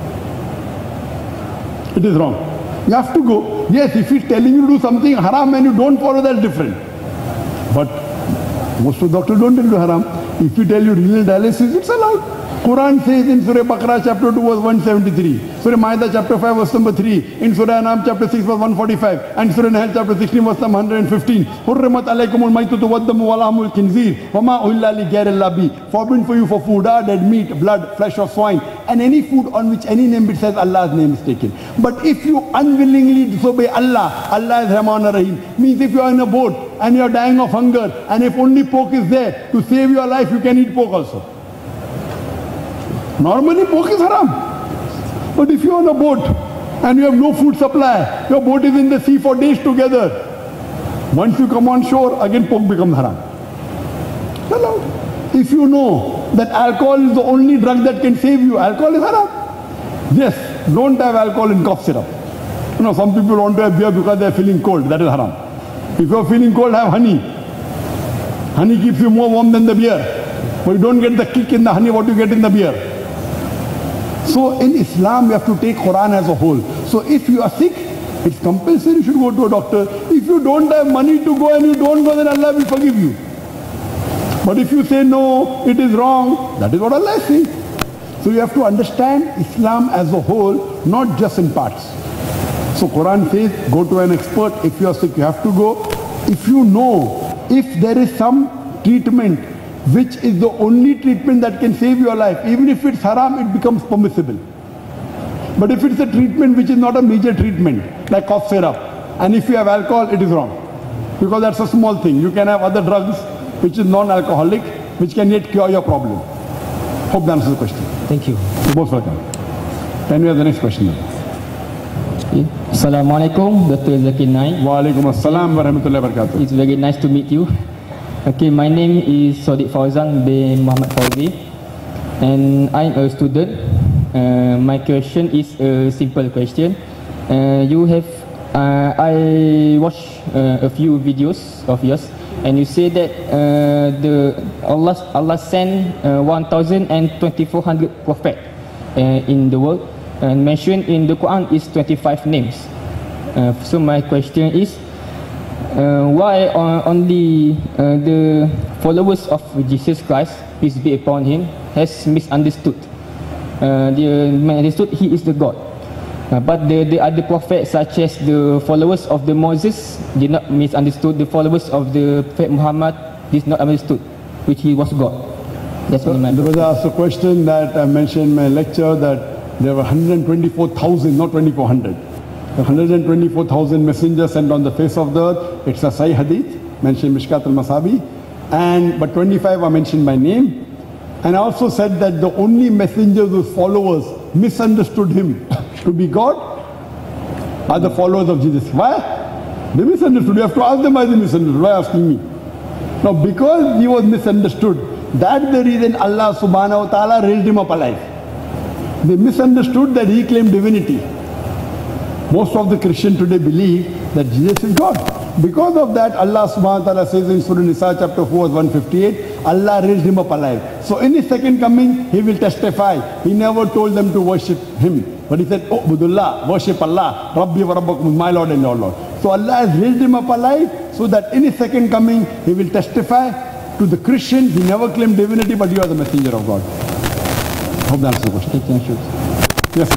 Speaker 1: It is wrong. You have to go. Yes, if he's telling you to do something haram and you don't follow, that's different. But most of the doctors don't tell you haram. If you tell you renal dialysis, it's allowed. Quran says in Surah Baqarah chapter two verse one seventy-three, Surah Ma'idah chapter five verse number three, in Surah Anam chapter six verse one forty-five, and Surah Nahl chapter sixteen verse number one hundred fifteen, Hurrimat alaykumul maytutu waddamu walahmul khinzir, wama uhilla li ghayrillah bi, forbidden for you for food, ah, dead meat, blood, flesh of swine, and any food on which any name it says Allah's name is taken. But if you unwillingly disobey Allah, Allah is Rahman Rahim. Means if you are in a boat and you are dying of hunger, and if only pork is there to save your life, you can eat pork also. Normally pork is haram. But if you are on a boat and you have no food supply, your boat is in the sea for days together, once you come on shore, again pork becomes haram. Hello. If you know that alcohol is the only drug that can save you, alcohol is haram. Yes, don't have alcohol in cough syrup. You know, some people want to have beer because they are feeling cold. That is haram. If you are feeling cold, have honey. Honey keeps you more warm than the beer. But you don't get the kick in the honey what you get in the beer. So in Islam, you have to take Quran as a whole. So if you are sick, it's compulsory you should go to a doctor. If you don't have money to go and you don't go, then Allah will forgive you. But if you say no, it is wrong, that is what Allah is saying. So you have to understand Islam as a whole, not just in parts. So Quran says, go to an expert. If you are sick, you have to go. If you know, if there is some treatment which is the only treatment that can save your life. Even if it's haram, it becomes permissible. But if it's a treatment which is not a major treatment, like cough syrup, and if you have alcohol, it is wrong. Because that's a small thing. You can have other drugs which is non-alcoholic, which can yet cure your problem. Hope that answers the question.
Speaker 6: Thank you.
Speaker 1: You're most welcome. Can we have the next question?
Speaker 7: Assalamualaikum, Doctor Zakir Naik.
Speaker 1: Waalaikum assalam wa rahmatullahi wa barakatuh.
Speaker 7: It's very nice to meet you. Okay, my name is Sadiq Fauzan bin Muhammad Fauzi, and I'm a student. Uh, my question is a simple question. Uh, you have, uh, I watched uh, a few videos of yours, and you say that uh, the Allah Allah sent uh, one thousand twenty-four hundred prophet uh, in the world, and mentioned in the Quran is twenty-five names. Uh, so my question is, uh, why uh, only uh, the followers of Jesus Christ, peace be upon him, has misunderstood? Uh, they misunderstood he is the God. Uh, but the, the other prophets, such as the followers of the Moses, did not misunderstood. The followers of the Prophet Muhammad did not understood, which he was God. That's
Speaker 1: so,
Speaker 7: only my
Speaker 1: there was also a question that I mentioned in my lecture that there were one hundred twenty-four thousand, not twenty-four hundred. one hundred twenty-four thousand messengers sent on the face of the earth. It's a Sahih Hadith, mentioned Mishkat al-Masabi. And, but twenty-five are mentioned by name. And I also said that the only messengers whose followers misunderstood him to be God are the followers of Jesus. Why? They misunderstood. You have to ask them why they misunderstood. Why asking me? Now, because he was misunderstood, that's the reason Allah subhanahu wa ta'ala raised him up alive. They misunderstood that he claimed divinity. Most of the Christians today believe that Jesus is God. Because of that, Allah subhanahu wa ta'ala says in Surah Nisa chapter four, verse one fifty-eight, Allah raised him up alive. So in his second coming, he will testify. He never told them to worship him. But he said, oh, Budullah, worship Allah, Rabbi wa Rabbakum, my Lord and your Lord. So Allah has raised him up alive so that in his second coming, he will testify to the Christians. He never claimed divinity, but you are the messenger of God. Hope that answers the question.
Speaker 7: Thank you.
Speaker 1: Yes.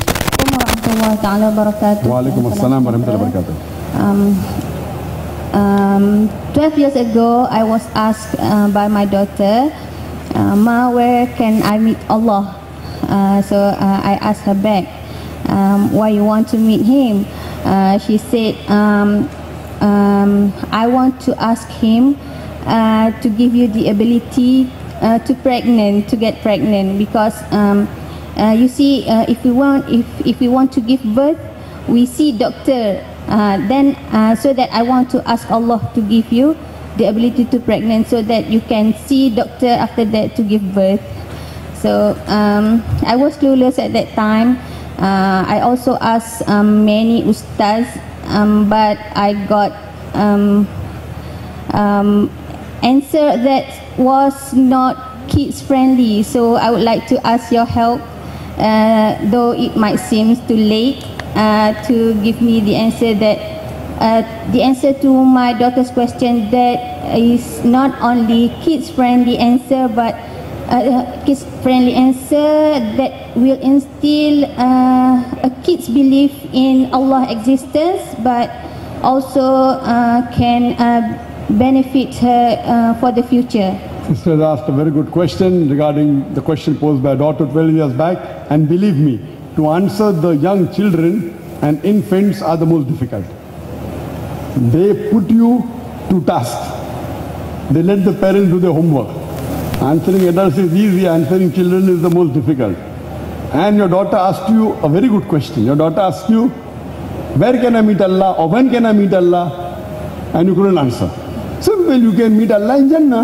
Speaker 1: Wa alaikum assalam wa rahmatullahi wa barakatuh.
Speaker 5: Um, um, twelve years ago, I was asked uh, by my daughter, uh, Ma, where can I meet Allah? Uh, so uh, I asked her back, um, why you want to meet him? Uh, she said, um, um, I want to ask him uh, to give you the ability uh, to pregnant, to get pregnant, because um, uh, you see, uh, if we want, if if we want to give birth, we see doctor. Uh, then, uh, so that I want to ask Allah to give you the ability to pregnant, so that you can see doctor after that to give birth. So um, I was clueless at that time. Uh, I also asked um, many ustaz, um, but I got um, um, answer that was not kids friendly. So I would like to ask your help, uh, though it might seem too late, uh, to give me the answer that uh, the answer to my daughter's question that is not only kids friendly answer, but Uh, kids friendly answer that will instill uh, a kid's belief in Allah existence, but also uh, can uh, benefit her uh, for the future.
Speaker 1: Sister asked a very good question regarding the question posed by a daughter twelve years back, and believe me, to answer the young children and infants are the most difficult. They put you to task. They let the parents do their homework. Answering adults is easy, answering children is the most difficult. And your daughter asked you a very good question. Your daughter asked you, where can I meet Allah, or when can I meet Allah? And you couldn't answer. Simple, you can meet Allah in Jannah.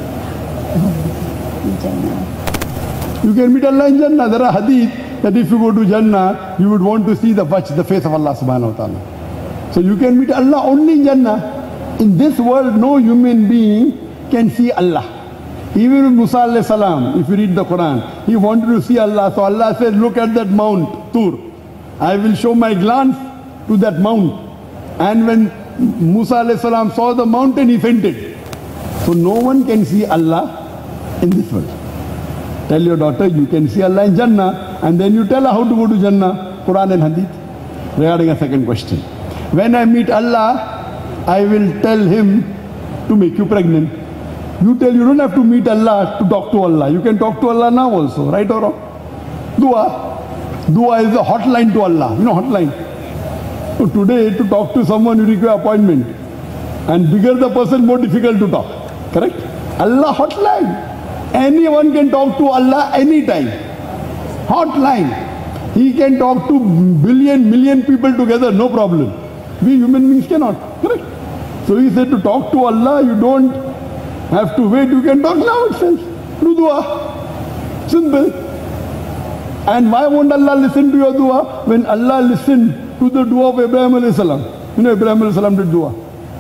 Speaker 1: You can meet Allah in Jannah. There are hadith that if you go to Jannah, you would want to see the the face of Allah subhanahu wa ta'ala. So you can meet Allah only in Jannah. In this world, no human being can see Allah. Even Musa alayhi salam, if you read the Quran, he wanted to see Allah. So Allah said, look at that mount, Tur. I will show my glance to that mount. And when Musa alayhi salam saw the mountain, he fainted. So no one can see Allah in this world. Tell your daughter, you can see Allah in Jannah, and then you tell her how to go to Jannah, Quran and Hadith. Regarding a second question. When I meet Allah, I will tell him to make you pregnant. You tell you don't have to meet Allah to talk to Allah. You can talk to Allah now also, right or wrong? Dua. Dua is the hotline to Allah. You know hotline. So today to talk to someone you require appointment. And bigger the person, more difficult to talk. Correct? Allah hotline. Anyone can talk to Allah anytime. Hotline. He can talk to billion, million people together, no problem. We human beings cannot. Correct? So he said to talk to Allah, you don't have to wait, you can talk now itself. Do dua. Simple. And why won't Allah listen to your dua? When Allah listened to the dua of Ibrahim alayhi salam. You know Ibrahim alayhi salam did dua.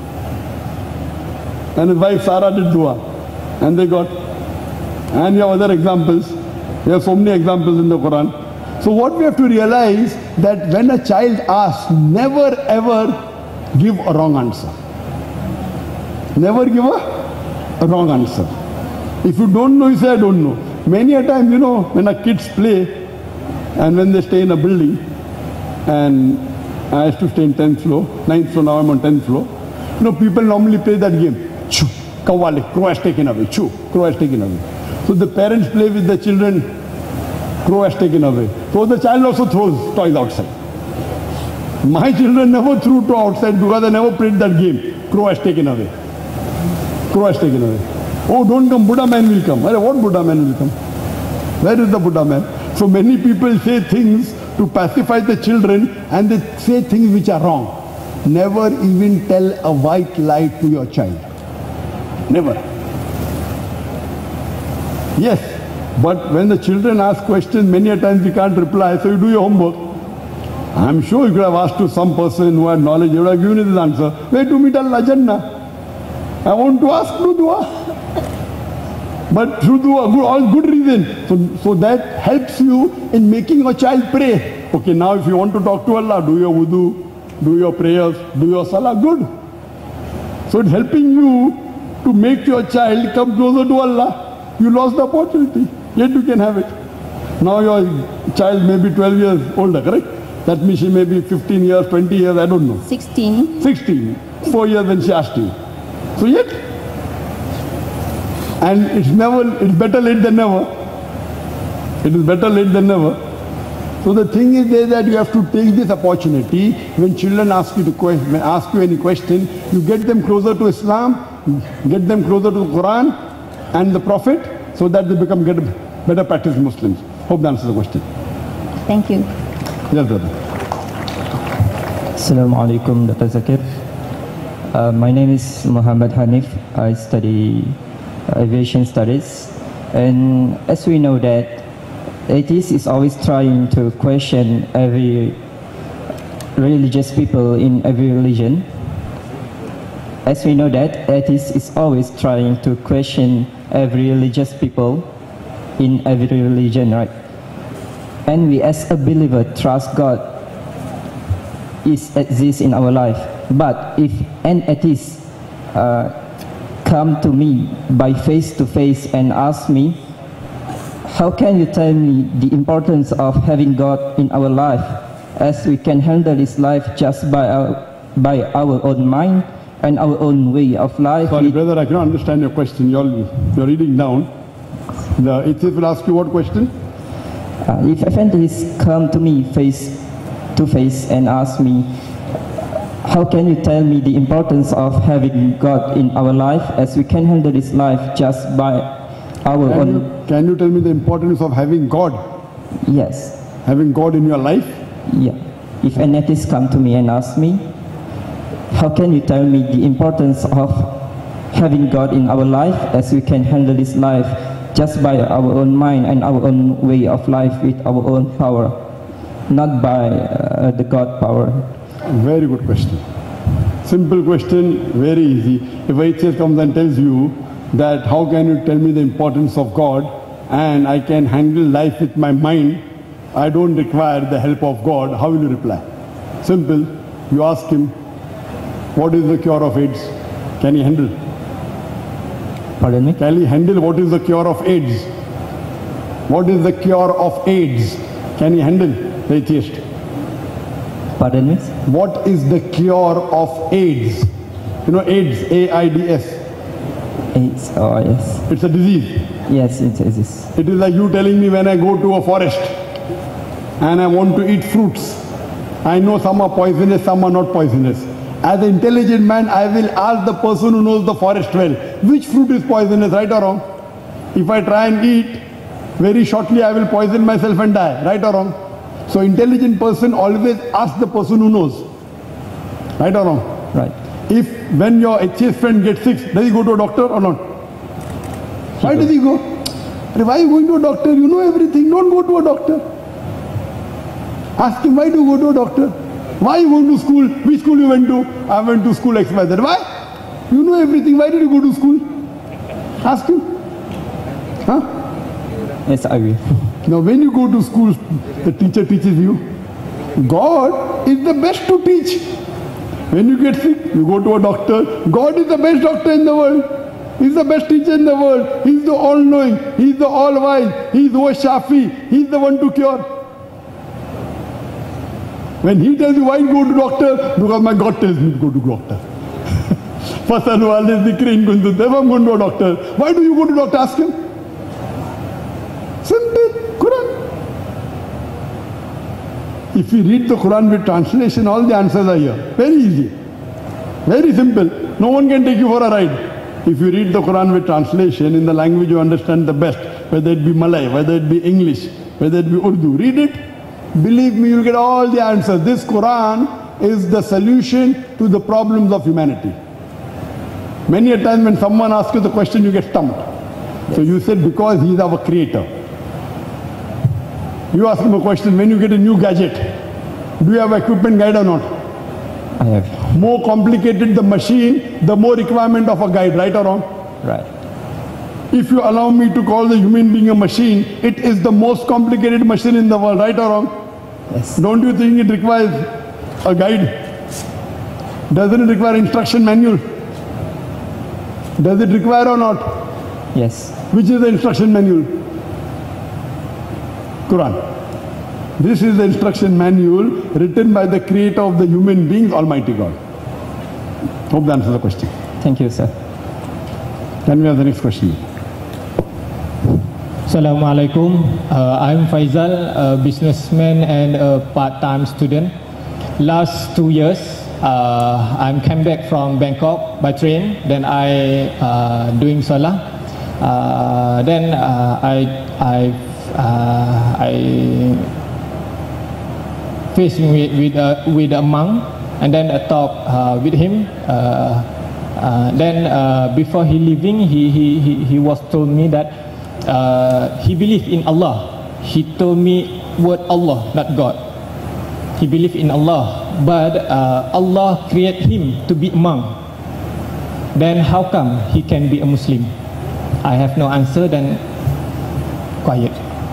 Speaker 1: And his wife Sarah did dua. And they got. And you have other examples. There are so many examples in the Quran. So what we have to realize that when a child asks, never ever give a wrong answer. Never give a, a wrong answer. If you don't know, you say I don't know. Many a time, you know, when our kids play and when they stay in a building, and I used to stay in tenth floor, ninth floor, now I'm on tenth floor. You know, people normally play that game. Choo, kawali, crow has taken away. Choo, crow has taken away. So the parents play with the children, crow has taken away. So the child also throws toys outside. My children never threw toys outside because I never played that game. Crow has taken away. Crow has taken away. Oh, don't come, Buddha man will come. What Buddha man will come? Where is the Buddha man? So many people say things to pacify the children and they say things which are wrong. Never even tell a white lie to your child. Never. Yes, but when the children ask questions, many a times we can't reply, so you do your homework. I'm sure you could have asked to some person who had knowledge, you would have given you this answer. Where to meet Allah Jannah? I want to ask, do dua. But through dua, good, all good reason. So, so that helps you in making your child pray. Okay, now if you want to talk to Allah, do your wudu, do your prayers, do your salah, good. So it's helping you to make your child come closer to Allah. You lost the opportunity, yet you can have it. Now your child may be twelve years older, correct? That means she may be fifteen years, twenty years, I don't know.
Speaker 5: sixteen.
Speaker 1: sixteen. Four years when she asked you. So yet, and it's never, it's better late than never. It is better late than never. So the thing is there that you have to take this opportunity. When children ask you to question, ask you any question, you get them closer to Islam, get them closer to the Quran and the Prophet, so that they become get better practiced Muslims. Hope that answers the question.
Speaker 5: Thank you.
Speaker 1: Yes, brother.
Speaker 8: Assalamu alaikum, Doctor Zakir. Uh, my name is Muhammad Hanif. I study aviation studies, and as we know that atheist is always trying to question every religious people in every religion. As we know that atheist is always trying to question every religious people in every religion, right? And we as a believer trust God is exists in our life. But if an atheist uh, come to me by face to face and ask me, how can you tell me the importance of having God in our life, as we can handle this life just by our, by our own mind and our own way of life?
Speaker 1: Sorry, brother, I cannot understand your question. You're, you're reading down. The atheist will ask you what question?
Speaker 8: Uh, if atheists come to me face to face and ask me, how can you tell me the importance of having God in our life, as we can handle this life just by our
Speaker 1: can
Speaker 8: own...
Speaker 1: You, can you tell me the importance of having God?
Speaker 8: Yes.
Speaker 1: Having God in your life?
Speaker 8: Yeah. If an atheist come to me and ask me, how can you tell me the importance of having God in our life, as we can handle this life just by our own mind and our own way of life with our own power, not by uh, the God power?
Speaker 1: Very good question. Simple question, very easy. If atheist comes and tells you that how can you tell me the importance of God and I can handle life with my mind, I don't require the help of God, how will you reply? Simple. You ask him, what is the cure of AIDS? Can he handle?
Speaker 8: Pardon me?
Speaker 1: Can he handle what is the cure of AIDS? What is the cure of AIDS? Can he handle, the atheist?
Speaker 8: Pardon me?
Speaker 1: What is the cure of AIDS? You know AIDS, A I D S.
Speaker 8: AIDS, oh yes.
Speaker 1: It's a disease.
Speaker 8: Yes, it exists.
Speaker 1: It is like you telling me when I go to a forest and I want to eat fruits. I know some are poisonous, some are not poisonous. As an intelligent man, I will ask the person who knows the forest well, which fruit is poisonous, right or wrong? If I try and eat, very shortly I will poison myself and die, right or wrong? So intelligent person always asks the person who knows, right or wrong?
Speaker 8: Right.
Speaker 1: If when your H S friend gets sick, does he go to a doctor or not? Why does he go? Why are you going to a doctor? You know everything, don't go to a doctor. Ask him, why do you go to a doctor? Why you going to school? Which school you went to? I went to school X Y Z. Why? You know everything. Why did you go to school? Ask him. Huh?
Speaker 8: Yes, I will.
Speaker 1: Now when you go to school, the teacher teaches you. God is the best to teach. When you get sick, you go to a doctor. God is the best doctor in the world. He's the best teacher in the world. He's the all-knowing. He's the all-wise. He's the Shafi. He's the one to cure. When he tells you why you go to doctor, because my God tells me to go to doctor. First of all, I'm going to a doctor. Why do you go to doctor? Ask him. Simple. Quran. If you read the Quran with translation, all the answers are here. Very easy. Very simple. No one can take you for a ride. If you read the Quran with translation in the language you understand the best, whether it be Malay, whether it be English, whether it be Urdu, read it. Believe me, you'll get all the answers. This Quran is the solution to the problems of humanity. Many a time when someone asks you the question, you get stumped. Yes. So you said, because he is our creator. You ask him a question, when you get a new gadget, do you have equipment guide or not?
Speaker 8: I have.
Speaker 1: More complicated the machine, the more requirement of a guide, right or wrong?
Speaker 8: Right.
Speaker 1: If you allow me to call the human being a machine, it is the most complicated machine in the world, right or wrong?
Speaker 8: Yes.
Speaker 1: Don't you think it requires a guide? Doesn't it require instruction manual? Does it require or not?
Speaker 8: Yes.
Speaker 1: Which is the instruction manual? Quran. This is the instruction manual written by the creator of the human beings, Almighty God. Hope that answers the question.
Speaker 8: Thank you, sir.
Speaker 1: Then we have the next question.
Speaker 9: Assalamualaikum. Uh, I'm Faisal, a businessman and a part-time student. Last two years, uh, I'm came back from Bangkok by train. Then I uh, doing salah. Uh, then uh, I I uh, I facing with with a, with a monk, and then I talk uh, with him. Uh, uh, then uh, before he leaving, he he he, he was told me that uh, he believed in Allah. He told me word Allah, not God. He believed in Allah, but uh, Allah created him to be a monk. Then how come he can be a Muslim? I have no answer. Then quiet.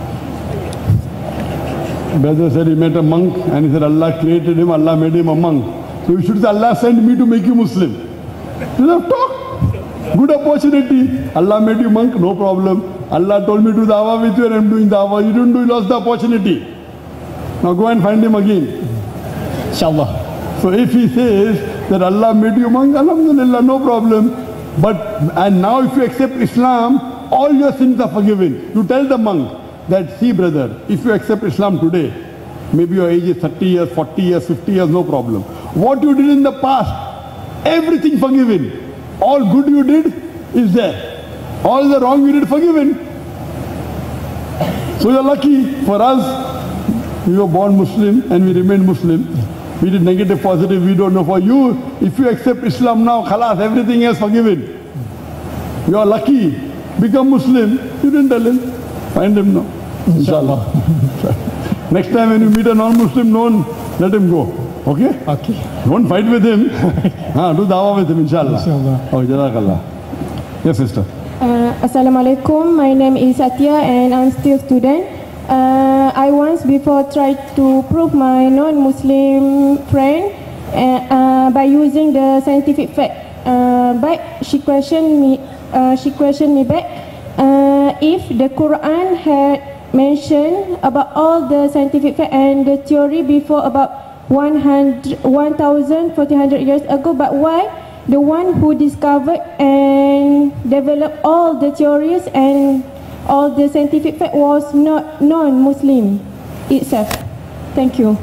Speaker 1: Brother said he met a monk and he said Allah created him, Allah made him a monk. So you should say Allah sent me to make you Muslim. You have talk. Good opportunity. Allah made you monk, no problem. Allah told me to do dawah with you and I'm doing dawah. You didn't do, you lost the opportunity. Now go and find him again.
Speaker 9: Inshallah.
Speaker 1: So if he says that Allah made you monk, alhamdulillah, no problem. But, and now if you accept Islam, all your sins are forgiven. You tell the monk that, see brother, if you accept Islam today, maybe your age is thirty years, forty years, fifty years, no problem. What you did in the past, everything forgiven. All good you did is there. All the wrong you did forgiven. So you're lucky. For us, we were born Muslim and we remained Muslim. We did negative, positive, we don't know. For you, if you accept Islam now, khalas, everything is forgiven. You are lucky. Become Muslim. You didn't tell him. Find him now. Inshallah. Next time when you meet a non-Muslim, don't let him go. Okay?
Speaker 9: Okay.
Speaker 1: Don't fight with him. ah, do dawah with him, inshallah.
Speaker 9: Inshallah.
Speaker 1: Oh, Jazakallah. Yes, sister.
Speaker 10: Uh, Assalamualaikum. My name is Satya and I'm still student. Uh, I once before tried to prove my non-Muslim friend uh, uh, by using the scientific fact. Uh, but she questioned me. Uh, she questioned me back. Uh, if the Quran had mentioned about all the scientific fact and the theory before about one thousand four hundred years ago, but why the one who discovered and developed all the theories and all the scientific fact was not non-Muslim itself. Thank you.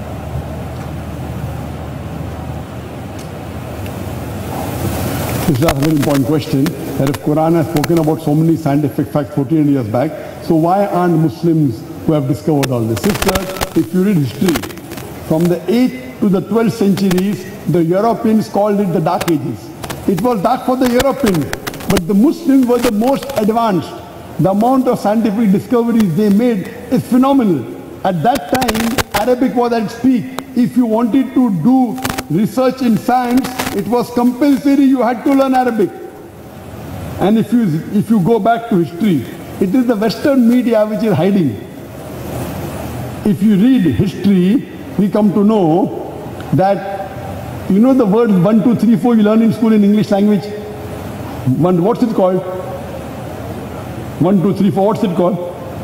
Speaker 1: This is a very important question. That if Quran has spoken about so many scientific facts fourteen years back, so why aren't Muslims who have discovered all this? Sisters, if you read history, from the eighth to the twelfth centuries, the Europeans called it the Dark Ages. It was dark for the Europeans, but the Muslims were the most advanced. The amount of scientific discoveries they made is phenomenal. At that time, Arabic was at its peak. If you wanted to do research in science, it was compulsory, you had to learn Arabic. And if you, if you go back to history, it is the Western media which is hiding. If you read history, we come to know that, you know the word one, two, three, four you learn in school in English language? One, what's it called? one, two, three, four, what's it called?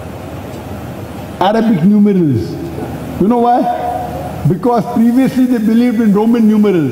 Speaker 1: Arabic numerals. You know why? Because previously they believed in Roman numerals.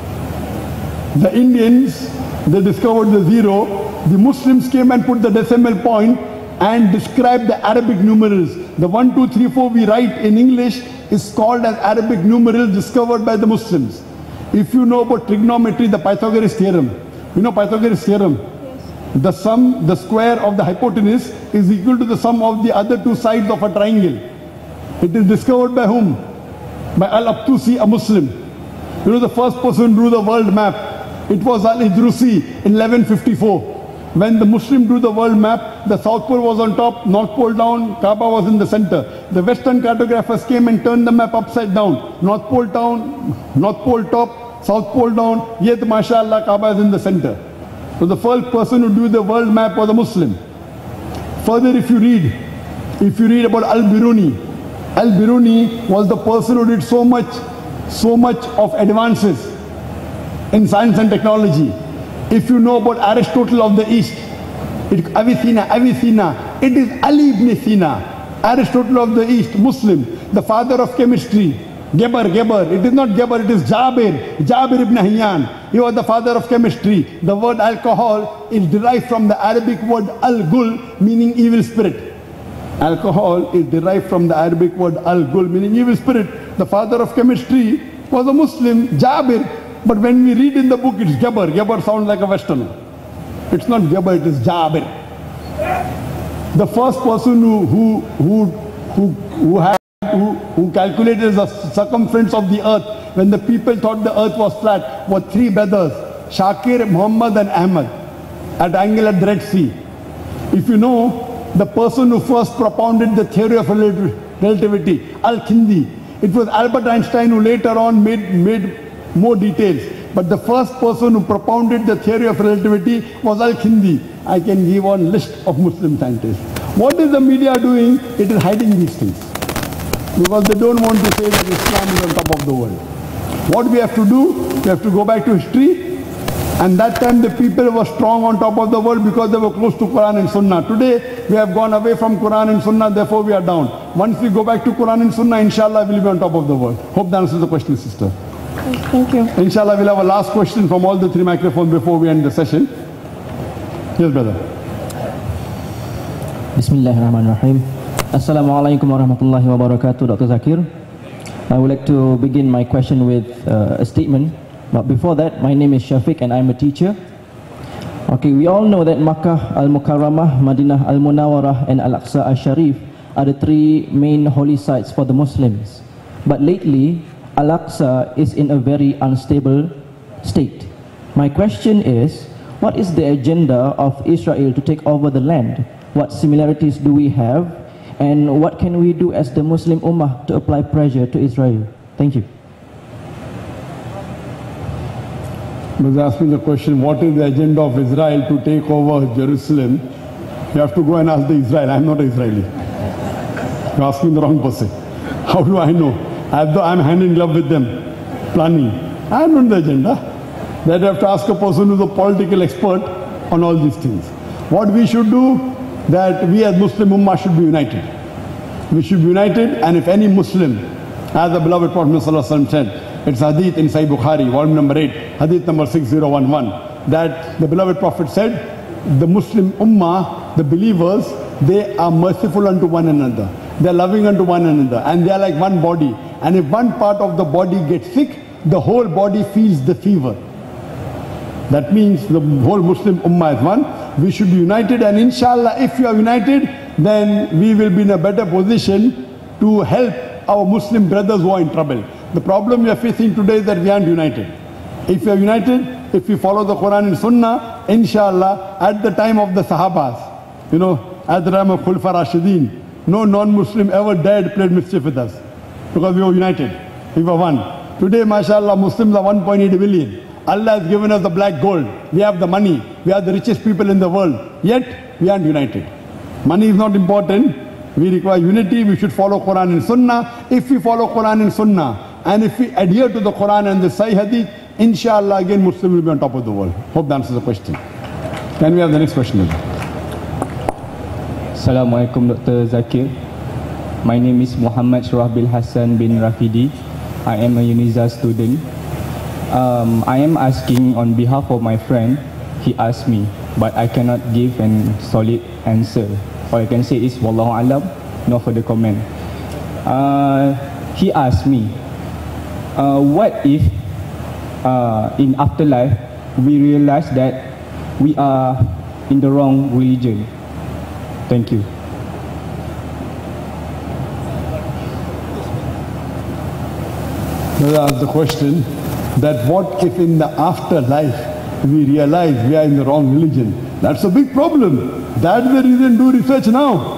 Speaker 1: The Indians, they discovered the zero. The Muslims came and put the decimal point and described the Arabic numerals. The one, two, three, four we write in English is called as Arabic numerals discovered by the Muslims. If you know about trigonometry, the Pythagoras theorem. You know Pythagoras theorem? The sum, the square of the hypotenuse is equal to the sum of the other two sides of a triangle. It is discovered by whom? By Al-Abtusi, a Muslim. You know the first person who drew the world map? It was Al-Idrusi in eleven fifty-four. When the Muslim drew the world map, the South Pole was on top, North Pole down, Kaaba was in the center. The Western cartographers came and turned the map upside down. North Pole down, North Pole top, South Pole down, yet mashallah Kaaba is in the center. So the first person who drew the world map was a Muslim. Further, if you read, if you read about Al-Biruni, Al-Biruni was the person who did so much, so much of advances in science and technology. If you know about Aristotle of the East, it, Avicenna, Avicenna, it is Ali ibn Sina, Aristotle of the East, Muslim, the father of chemistry. Geber, Geber, it is not Geber, it is Jabir, Jabir ibn Hayyan. He was the father of chemistry. The word alcohol is derived from the Arabic word al-gul, meaning evil spirit. Alcohol is derived from the Arabic word al-gul, meaning evil spirit. The father of chemistry was a Muslim, Jabir. But when we read in the book, it's Geber. Geber sounds like a Westerner. It's not Geber, it is Jabir. The first person who, who, who, who, who had Who, who calculated the circumference of the earth when the people thought the earth was flat were three brothers, Shakir, Muhammad and Ahmad, at angle at the Red Sea. If you know, the person who first propounded the theory of relativity, Al-Kindi, it was Albert Einstein who later on made, made more details. But the first person who propounded the theory of relativity was Al-Kindi. I can give one list of Muslim scientists. What is the media doing? It is hiding these things, because they don't want to say that Islam is on top of the world. What we have to do, we have to go back to history, and that time the people were strong on top of the world because they were close to Quran and Sunnah. Today, we have gone away from Quran and Sunnah, therefore we are down. Once we go back to Quran and Sunnah, inshallah, we will be on top of the world. Hope that answers the question, sister.
Speaker 10: Thank you.
Speaker 1: Inshallah, we'll have a last question from all the three microphones before we end the session. Yes, brother.
Speaker 11: Bismillahirrahmanirrahim. Assalamualaikum warahmatullahi wabarakatuh, Doctor Zakir. I would like to begin my question with uh, a statement. But before that, my name is Shafiq and I'm a teacher. Okay, we all know that Makkah Al-Mukarramah, Madinah Al-Munawwarah and Al-Aqsa Al-Sharif are the three main holy sites for the Muslims. But lately, Al-Aqsa is in a very unstable state. My question is, what is the agenda of Israel to take over the land? What similarities do we have? And what can we do as the Muslim Ummah to apply pressure to Israel? Thank you.
Speaker 1: Was asking the question, what is the agenda of Israel to take over Jerusalem? You have to go and ask the Israel. I'm not Israeli. You're asking the wrong person. How do I know? As though I'm hand in glove with them, planning. I don't know the agenda. That you have to ask a person who's a political expert on all these things. What we should do, that we as Muslim Ummah should be united. We should be united, and if any Muslim, as the beloved Prophet ﷺ said, It's hadith in Sahih Bukhari, volume number eight, hadith number six zero one one, that the beloved Prophet said, the Muslim Ummah, the believers, they are merciful unto one another. They are loving unto one another. And they are like one body. And if one part of the body gets sick, the whole body feels the fever. That means the whole Muslim Ummah is one. We should be united, and inshallah, if we are united, then we will be in a better position to help our Muslim brothers who are in trouble. The problem we are facing today is that we aren't united. If we are united, if we follow the Quran and Sunnah, inshallah, at the time of the Sahabas, you know, at the time of Khulfa Rashidin, no non-Muslim ever dared play mischief with us, because we were united, we were one. Today, mashallah, Muslims are one point eight billion. Allah has given us the black gold. We have the money. We are the richest people in the world. Yet, we aren't united. Money is not important. We require unity. We should follow Quran and Sunnah. If we follow Quran and Sunnah, and if we adhere to the Quran and the Sahih Hadith, inshallah, again, Muslim will be on top of the world. Hope that answers the question. Can we have the next question?
Speaker 7: Assalamualaikum, Doctor Zakir. My name is Muhammad Shurabil Hassan bin Rafidi. I am a UNIZA student. Um, I am asking on behalf of my friend. He asked me, but I cannot give a solid answer. All I can say is Wallahu Alam, no further comment. Uh, he asked me, uh, what if uh, in afterlife we realize that we are in the wrong religion? Thank you.
Speaker 1: Brother asked the question that what if in the afterlife we realize we are in the wrong religion? That's a big problem. That's the reason do research now.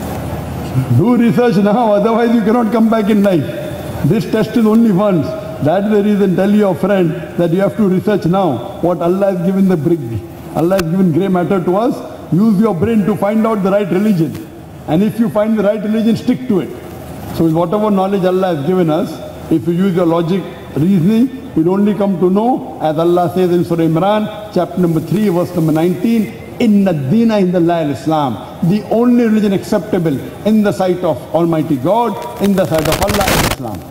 Speaker 1: Do research now, otherwise you cannot come back in life. This test is only once. That's the reason tell your friend that you have to research now what Allah has given the brick. Allah has given grey matter to us. Use your brain to find out the right religion. And if you find the right religion, stick to it. So with whatever knowledge Allah has given us, if you use your logic, reasoning, you'll only come to know, as Allah says in Surah Imran, chapter number three, verse number nineteen, Inna Dina Indallahi al-Islam. The only religion acceptable in the sight of Almighty God, in the sight of Allah, is Islam.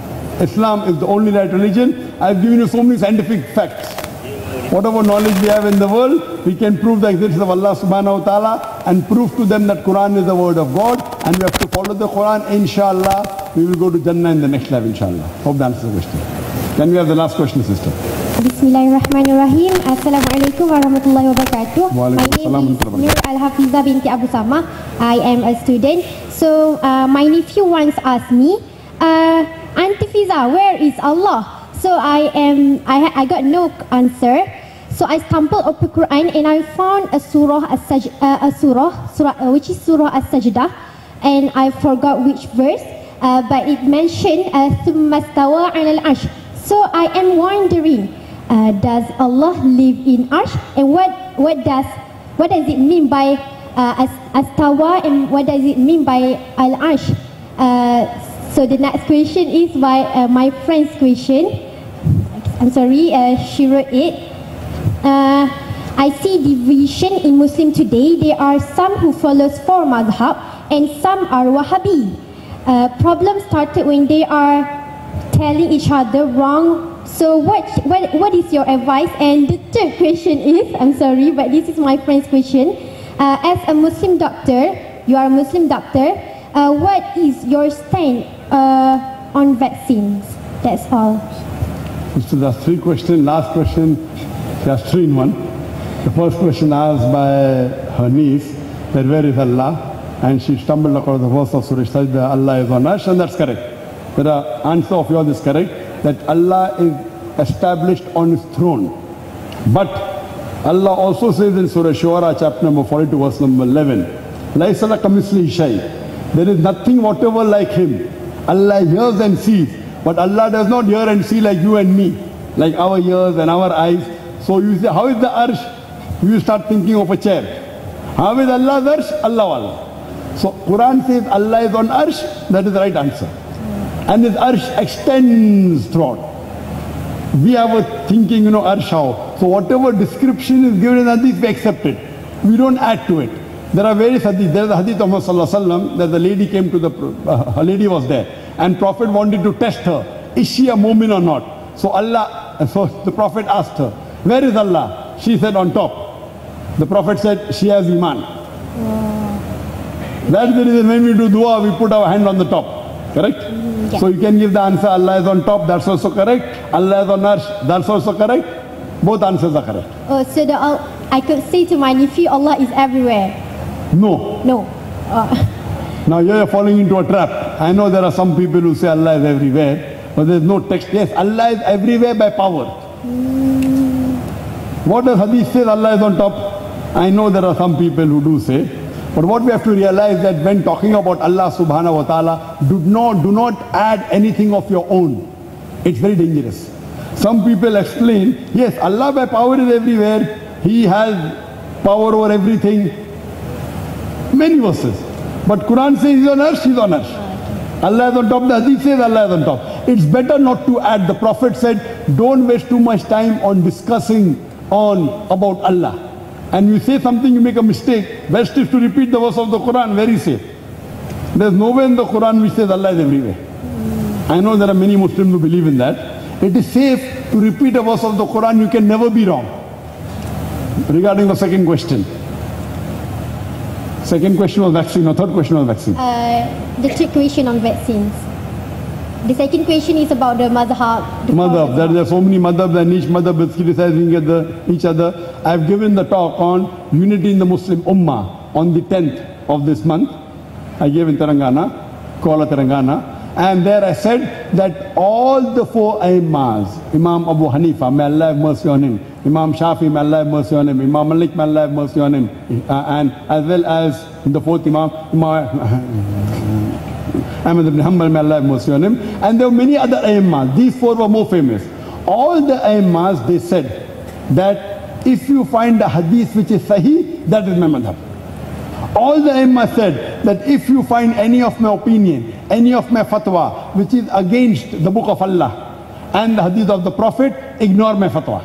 Speaker 1: Islam is the only right religion. I've given you so many scientific facts. Whatever knowledge we have in the world, we can prove the existence of Allah subhanahu wa ta'ala and prove to them that Quran is the word of God, and we have to follow the Quran. Inshallah, we will go to Jannah in the next life, inshallah. Hope that answers the question. Can we have the last question, sister?
Speaker 12: Bismillahirrahmanirrahim. Assalamualaikum warahmatullahi wabarakatuh. My name is Nur Al-Hafiza binti Abu Sama. I am a student. So uh, my nephew once asked me, uh, Auntie Fiza, where is Allah? So I am, I, I got no answer. So I stumbled upon Quran and I found a surah, a, saj, uh, a surah, surah uh, which is Surah As-Sajdah, and I forgot which verse, uh, but it mentioned ثُمَّ اسْتَوَى عَلَى الْعَرْشِ. So I am wondering, uh, does Allah live in Arsh, and what what does what does it mean by uh, Astawa, and what does it mean by Al Arsh? Uh, so the next question is by uh, my friend's question. I'm sorry, uh, she wrote it. Uh, I see division in Muslim today. There are some who follows four madhab and some are Wahhabi. Uh, problem started when they are telling each other wrong. So what, what, what is your advice? And the third question is, I'm sorry, but this is my friend's question. Uh, as a Muslim doctor, you are a Muslim doctor, uh, what is your stand uh, on vaccines? That's all.
Speaker 1: So there's three questions. Last question, there's three in one. The first question asked by her niece, that where is Allah? And she stumbled across the verse of Surah Sajda, Allah is on Arsh, and that's correct. The answer of yours is correct, that Allah is established on His throne. But Allah also says in Surah Shuara, chapter number forty-two, verse number eleven, لَيْسَ لَكَ مِثْلِهِ شَيْءٍ. There is nothing whatever like Him. Allah hears and sees, but Allah does not hear and see like you and me, like our ears and our eyes. So you say, how is the Arsh? You start thinking of a chair. How is Allah's Arsh? Allah Allah. So Quran says Allah is on Arsh, that is the right answer. And His Arsh extends throughout. We have a thinking, you know, Arsh how. So whatever description is given in Hadith, we accept it. We don't add to it. There are various Hadith. There is a Hadith of Muhammad sallallahu alaihi wasallam that the lady came to the, uh, a lady was there. And Prophet wanted to test her. is she a mu'min or not? So Allah, so the Prophet asked her, where is Allah? She said, on top. The Prophet said, she has iman. That's the reason when we do dua, we put our hand on the top. Correct?
Speaker 12: Mm, yeah.
Speaker 1: So you can give the answer, Allah is on top, that's also correct. Allah is on arsh, that's also correct. Both answers are correct.
Speaker 12: Oh, so the, uh, I could say to my nephew, Allah is everywhere.
Speaker 1: No.
Speaker 12: No. Uh,
Speaker 1: Now you are falling into a trap. I know there are some people who say Allah is everywhere, but there is no text. Yes, Allah is everywhere by power.
Speaker 12: mm,
Speaker 1: What does Hadith say? Allah is on top? I know there are some people who do say, but what we have to realize that when talking about Allah subhanahu wa ta'ala, do not, do not add anything of your own. It's very dangerous. Some people explain, yes, Allah by power is everywhere. He has power over everything. Many verses. But Quran says he's on arsh, he's on arsh. Allah is on top, the Hadith says Allah is on top. It's better not to add. The Prophet said, don't waste too much time on discussing on about Allah. And you say something, you make a mistake. Best is to repeat the verse of the Quran, very safe. There's nowhere in the Quran which says Allah is everywhere. I know there are many Muslims who believe in that. It is safe to repeat a verse of the Quran, you can never be wrong. Regarding the second question. Second question was vaccine, or third question was vaccine?
Speaker 12: uh, the third question on vaccines. The second question is about the madhab. The
Speaker 1: Madhab. There, there are so many madhabs and each madhab is criticizing each other. I have given the talk on unity in the Muslim Ummah on the tenth of this month. I gave in Telangana, Kuala Telangana. And there I said that all the four Aimmas, Imam Abu Hanifa, may Allah have mercy on him, Imam Shafi, may Allah have mercy on him, Imam Malik, may Allah have mercy on him, uh, and as well as the fourth Imam, Imam Ahmad ibn Hanbal, may Allah have mercy on him. And there were many other Aimmas. These four were more famous. All the Aimmas, they said that if you find a hadith which is sahih, that is my madhab. All the Aimmas said that if you find any of my opinion, any of my fatwa, which is against the book of Allah and the hadith of the Prophet, ignore my fatwa.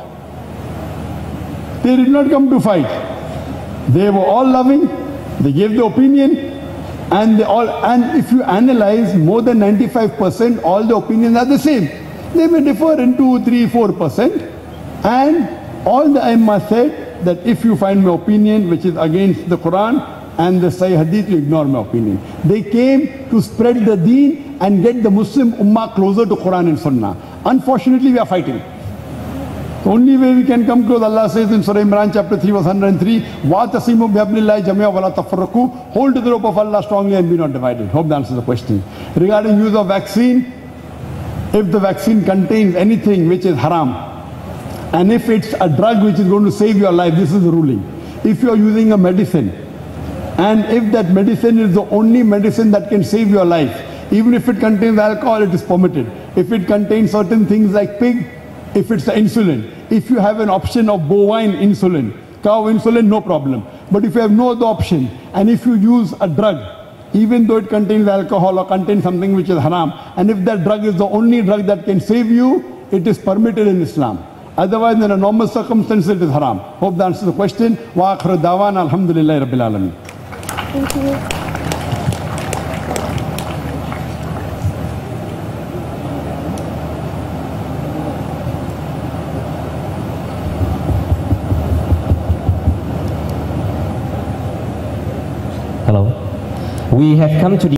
Speaker 1: They did not come to fight. They were all loving, they gave the opinion, and they all, and if you analyze, more than ninety-five percent, all the opinions are the same. They may differ in two, three, four percent, and all the Aimma said that if you find my opinion which is against the Quran and the Sahih Hadith, you ignore my opinion. They came to spread the deen and get the Muslim Ummah closer to Quran and Sunnah. Unfortunately, we are fighting. The only way we can come close, Allah says in Surah Imran chapter three verse one hundred three, وَاتَصِمُوا بِحَبْلِ اللَّهِ جَمِيعًا وَلَا تَفَرَّقُوا. Hold to the rope of Allah strongly and be not divided. Hope that answers the question. Regarding use of vaccine, if the vaccine contains anything which is haram, and if it's a drug which is going to save your life, this is the ruling. If you are using a medicine, and if that medicine is the only medicine that can save your life, even if it contains alcohol, it is permitted. If it contains certain things like pig, if it's the insulin, if you have an option of bovine insulin, cow insulin, no problem. But if you have no other option, and if you use a drug, even though it contains alcohol or contains something which is haram, and if that drug is the only drug that can save you, it is permitted in Islam. Otherwise, in a normal circumstance, it is haram. Hope that answers the question. Wa akhiru dawana alhamdulillahi rabbil alamin.
Speaker 12: Thank you.
Speaker 13: Hello. We have come to the